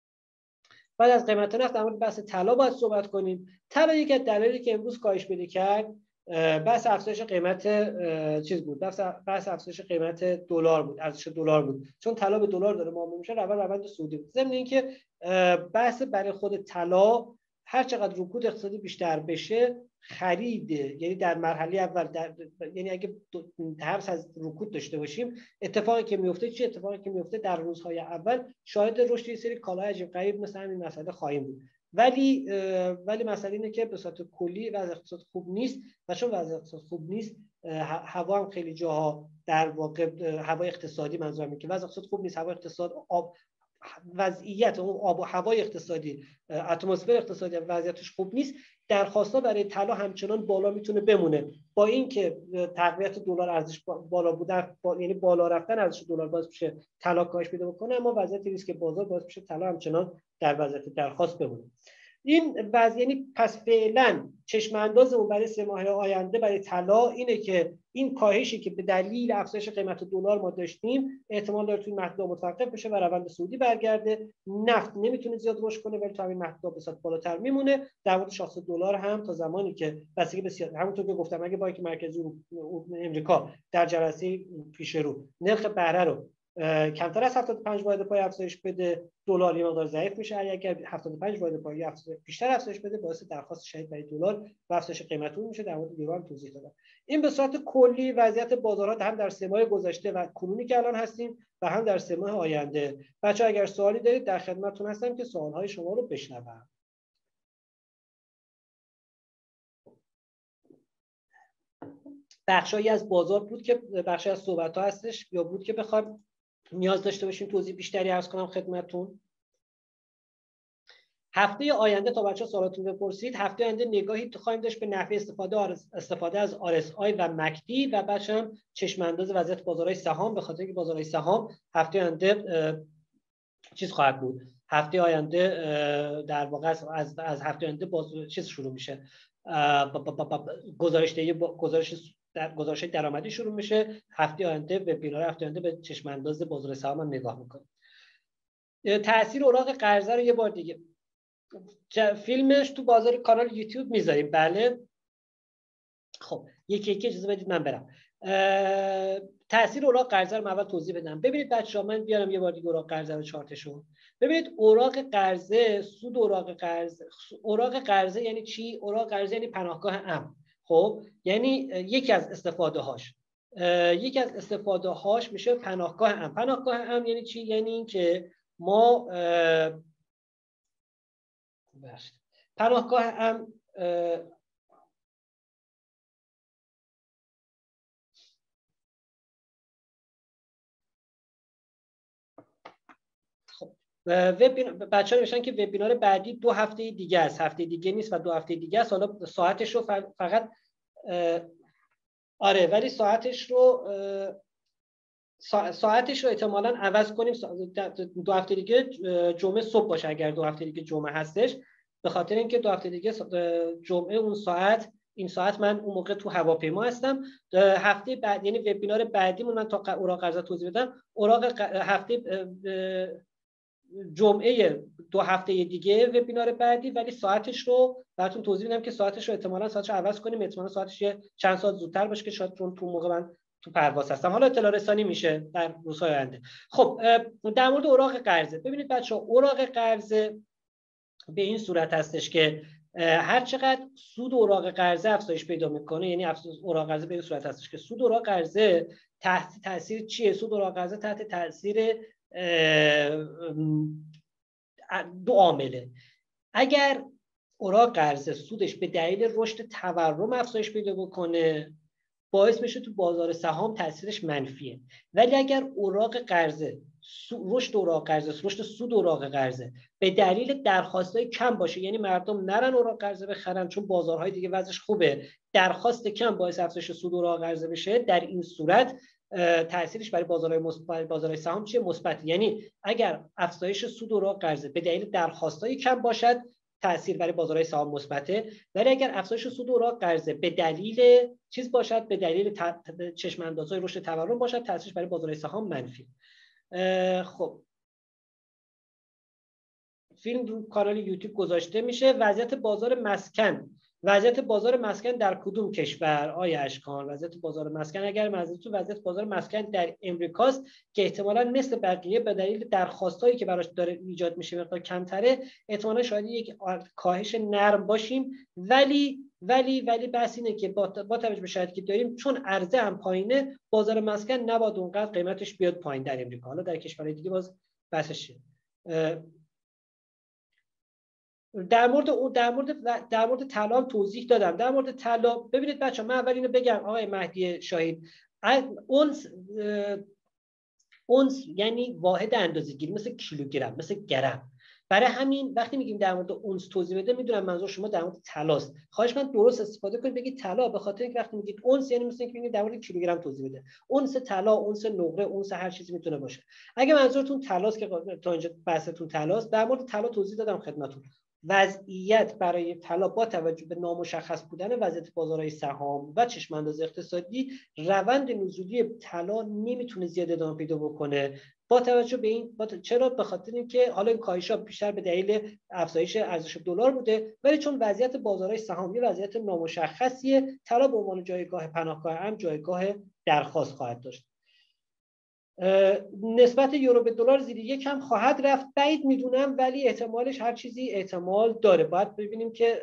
بعد از قیمت نفت در مورد بحث طلا باید صحبت کنیم. طلا یک از دلایلی که امروز کاهش پیدا کرد بحث افزایش قیمت چیز بود، بحث افزایش قیمت دلار بود، ارزش دلار بود، چون طلا به دلار داره معامله میشه، روند روند صعودی بود. ضمن اینکه بحث برای خود طلا هر چقدر رکود اقتصادی بیشتر بشه، خرید، یعنی در مرحله اول در یعنی اگه ترس از رکود داشته باشیم، اتفاقی که میفته چی؟ اتفاقی که میفته در روزهای اول شاهد رشد یه سری کالای عجیب غریب مثل همین مسئله خواهیم بود. ولی ولی مسئله اینه که به صورت کلی وضع اقتصاد خوب نیست و چون وضع اقتصاد خوب نیست، هوا هم خیلی جاها در واقع هوا اقتصادی منظورم اینه که وضع اقتصاد خوب نیست، هوا اقتصاد آب وضعیت اون آب و هوای اقتصادی، اتمسفر اقتصادی وضعیتش خوب نیست. درخواست‌ها برای طلا همچنان بالا میتونه بمونه، با اینکه تقویت دلار ارزش بالا بوده، با یعنی بالا رفتن ارزش دلار باعث میشه طلا کاهش پیدا بکنه، اما وضعیت ریسک بازار باعث میشه طلا همچنان در وضعیت درخواست بمونه. این وضع یعنی پس فعلا چشم اندازمون برای سه ماه آینده برای طلا اینه که این کاهشی که به دلیل افزایش قیمت دلار ما داشتیم احتمال داره توی محدوده متوقف بشه و روند صعودی برگرده. نفت نمیتونه زیاد رشد کنه ولی تو همین محدوده به صورت بالاتر میمونه. در مورد شاخص دلار هم تا زمانی که بستگی بسیار همونطور که گفتم، اگه بانک مرکزی امریکا در جلسه پیش رو نرخ بهره رو کمتر از هفتاد و پنج واحد پای افزایش بده، دلار یه مقدار ضعیف میشه. اگر هفتاد و پنج واحد پای بیشتر افزایش بده، باعث درخواست شدید برای دلار و افزایش قیمت اون میشه. در مورد یورو هم توضیح دادم. این به صورت کلی وضعیت بازارها هم در سه ماه گذشته و کنونی که الان هستیم و هم در سه ماه آینده. بچه‌ها اگر سوالی دارید در خدمتتون هستم که سوال‌های شما رو بشنوم. بخشایی از بازار بود که بخشی از صحبت‌ها هستش یا بود که بخوام نیاز داشته باشیم توضیح بیشتری عرض کنم خدمتتون؟ هفته آینده تا بچه‌ها سوالاتون بپرسید، هفته آینده نگاهی خواهیم داشت به نحوه استفاده استفاده از آر اس آی و مکدی و بعدش هم چشم انداز وضعیت بازارهای سهام، به خاطر اینکه بازارهای سهام هفته آینده چیز خواهد بود. هفته آینده در واقع از از هفته آینده باز چیز شروع میشه، گزارش دهی گزارش در گزارش درآمدی شروع میشه. هفته آینده وبینار هفته آینده به چشم انداز بازار سهام هم نگاه میکنیم. تاثیر اوراق قرضه رو یه بار دیگه فیلمش تو بازار کانال یوتیوب میذاریم. بله خب یکی یکی اجازه بدید من برم. تاثیر اوراق قرضه رو اول توضیح بدم. ببینید بچه‌ها، من بیارم یه بار دیگه اوراق قرضه رو چارتشو. ببینید اوراق قرضه، سود اوراق قرضه، اوراق قرضه یعنی چی؟ اوراق قرضه یعنی پناهگاه امن. خب یعنی یکی از استفاده هاش یکی از استفاده هاش میشه پناهگاه امن. پناهگاه امن یعنی چی؟ یعنی اینکه ما پناهگاه امن بچه‌ها نوشتن که وبینار بعدی دو هفته دیگه است، هفته دیگه نیست و دو هفته دیگه است. حالا ساعتش رو فقط آره ولی ساعتش رو ساعتش رو احتمالاً عوض کنیم. دو هفته دیگه جمعه صبح باشه اگر دو هفته دیگه جمعه هستش، به خاطر اینکه دو هفته دیگه جمعه اون ساعت این ساعت من اون موقع تو هواپیما هستم. هفته بعد یعنی وبینار بعدیمون من تا اوراق قرضه توضیح بدم، اوراق هفته جمعه دو هفته دیگه وبینار بعدی، ولی ساعتش رو براتون توضیح میدم که ساعتش رو احتمالاً ساعتش رو عوض کنیم، احتمالاً ساعتش چند ساعت زودتر باشه که شاید چون تو موقع من تو پرواز هستم. حالا اطلاع رسانی میشه در روزهای آینده. خب در مورد اوراق قرضه، ببینید بچه‌ها، اوراق قرضه به این صورت هستش که هر چقدر سود اوراق قرضه افزایش پیدا میکنه، یعنی اوراق قرضه به این صورت هستش که سود اوراق قرضه تحت تاثیر چیه؟ سود اوراق قرضه تحت تاثیر دو عامله. اگر اوراق قرضه سودش به دلیل رشد تورم افزایش پیدا بکنه، باعث میشه تو بازار سهام تاثیرش منفیه. ولی اگر اوراق قرضه رشد اوراق قرضه رشد سود اوراق قرضه به دلیل درخواستای کم باشه، یعنی مردم نرن اوراق قرضه بخرن چون بازارهای دیگه وضعش خوبه، درخواست کم باعث افزایش سود اوراق قرضه بشه، در این صورت تاثیرش برای بازارهای مثبت، بازارهای سهام چیه؟ مثبت. یعنی اگر افزایش سود اوراق قرضه به دلیل درخواستای کم باشد، تاثیر برای بازارهای سهام مثبته. ولی اگر افزایش سود اوراق قرضه به دلیل چیز باشد، به دلیل چشم اندازهای رشد تورم باشد، تاثیرش برای بازارهای سهام منفی. خب فیلم رو کانال یوتیوب گذاشته میشه. وضعیت بازار مسکن، وضعیت بازار مسکن در کدوم کشور؟ آیا اشکان وضعیت بازار مسکن، اگر منظورتون وضعیت بازار مسکن در امریکاست که احتمالاً مثل بقیه به دلیل درخواستایی که براش داره ایجاد میشه مقدار کمتره، احتمالاً شاید یک کاهش نرم باشیم. ولی ولی ولی بحث اینه که با با توجه به شرایطی که داریم، چون عرضه هم پایینه، بازار مسکن نباید اونقدر قیمتش بیاد پایین در امریکا. حالا در کشورهای دیگه باز بحثش در مورد در مورد در مورد طلا توضیح دادم. در مورد طلا ببینید بچه‌ها، من اول اینو بگم آقای مهدی شاهین، اونس اونس یعنی واحد اندازه‌گیری، مثل کیلوگرم، مثل گرم. برای همین وقتی میگیم در مورد اونس توضیح بده، میدونم منظور شما در مورد طلاست. خواهش من درست استفاده کنید، بگید طلا، به خاطر اینکه وقتی میگید اونس یعنی مثل اینکه میگید در مورد کیلوگرم توضیح بده. اونس طلا، اونس نقره، اونس هر چیزی میتونه باشه. اگه منظورتون طلاست که تا اینجا بحثتون طلاست، در مورد طلا توضیح دادم خدمتتون. وضعیت برای طلا با توجه به نامشخص بودن وضعیت بازارهای سهام و چشم انداز اقتصادی، روند نزولی طلا نمیتونه زیاد ادامه پیدا بکنه. با توجه به این با ت... چرا؟ به خاطر اینکه حالا این کاهش‌ها بیشتر به دلیل افزایش ارزش دلار بوده، ولی چون وضعیت بازارهای سهام یه وضعیت نامشخصیه، طلا به عنوان جایگاه پناهگاه هم جایگاه درخواست خواهد داشت. نسبت یورو به دلار زیر یک هم خواهد رفت، بعید میدونم، ولی احتمالش هر چیزی احتمال داره. باید ببینیم که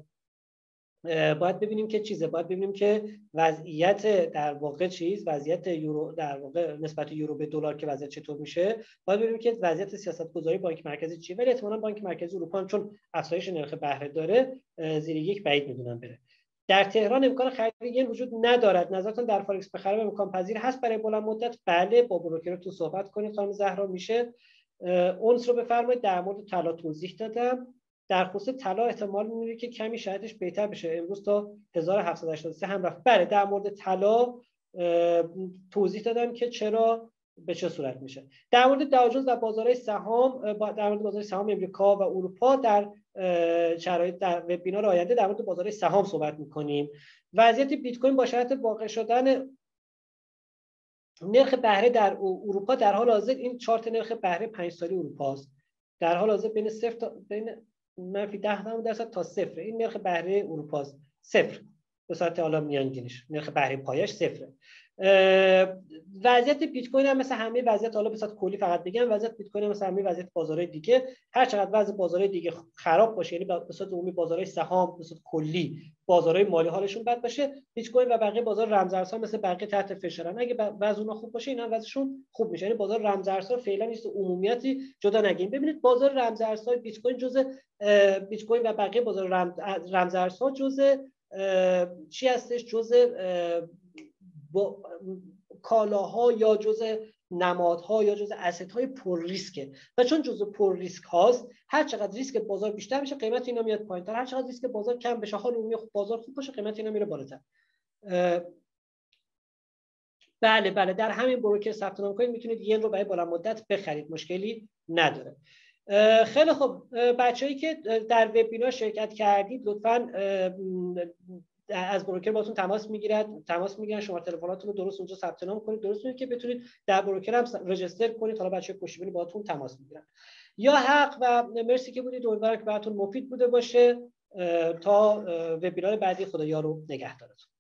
باید ببینیم که چیزه باید ببینیم که وضعیت در واقع چیز وضعیت یورو در واقع نسبت یورو به دلار که وضعیت چطور میشه. باید ببینیم که وضعیت سیاست‌گذاری بانک مرکزی چیه، ولی احتمالاً بانک مرکزی اروپا هم چون افزایش نرخ بهره داره، زیر یک بعید میدونم بره. در تهران امکان خرید ین وجود ندارد. نظرتون در فارکس بخرم امکان پذیر هست برای بلند مدت؟ بله، با بروکرتون صحبت کنید خانم زهرا. میشه اونس رو بفرمایید. در مورد طلا توضیح دادم. در خصوص طلا احتمال می‌بینید که کمی شرایطش بهتر بشه. امروز تا هزار و هفتصد و هشتاد و سه هم رفت. بله در مورد طلا توضیح دادم که چرا به چه صورت میشه. در مورد داو جونز و بازارهای سهام، در مورد بازار سهام امریکا و اروپا در شرایط در وبینار آینده در مورد بازارهای سهام صحبت می‌کنیم. وضعیت بیت کوین با شرایط واقع شدن نرخ بهره در اروپا در حال حاضر، این چارت نرخ بهره پنج ساله اروپا است، در حال حاضر بین صفر تا بین منفی ده درصد تا صفر. این نرخ بهره اروپا است، صفر به صورت حالا میانگینش، نرخ بهره پایش صفره. وضعیت بیت کوین هم مثل همه وضعیت، حالا به صورت کلی فقط بگم، وضعیت بیت کوین هم مثل همه وضعیت بازارهای دیگه، هر چقدر وضع بازارهای دیگه خراب باشه، یعنی به صورت عمومی بازارهای سهام به صورت کلی بازارهای مالی حالشون بد باشه، بیت کوین و بقیه بازار رمزارزها مثل بقیه تحت فشارن. اگه وضع اونها خوب باشه، اینا وضعشون خوب میشه. یعنی بازار رمزارزها فعلا نیست، عمومیتی جدا نگیم. ببینید بازار رمزارزهای بیت کوین جزء بیت کوین و بقیه بازار رمزارزها جزء چی هستش؟ جزء با کالاها یا جزء نمادها یا جزء اسید های پر ریسکه و چون جزء پر ریسک هاست، هر چقدر ریسک بازار بیشتر بشه قیمت اینا میاد پایین‌تر، هر چقدر ریسک بازار کم بشه، حال عمومی بازار خوب باشه، قیمت اینا میره بالاتر. بله بله در همین بروکر ثبت نام کنید، میتونید ین رو برای بلند مدت بخرید، مشکلی نداره. خیلی خوب، بچه‌ای که در وبینار شرکت کردید لطفاً از بروکر باتون تماس میگیرد تماس میگیرن شما تلفناتون رو درست اونجا ثبت نام کنید، درست کنید که بتونید در بروکر هم رجیستر کنید. حالا بچه‌ها پشتیبانی باتون تماس میگیرن. یا حق و مرسی که بودید، امیدوارم که براتون مفید بوده باشه. تا وبینار بعدی، خدایا رو نگهدارتون.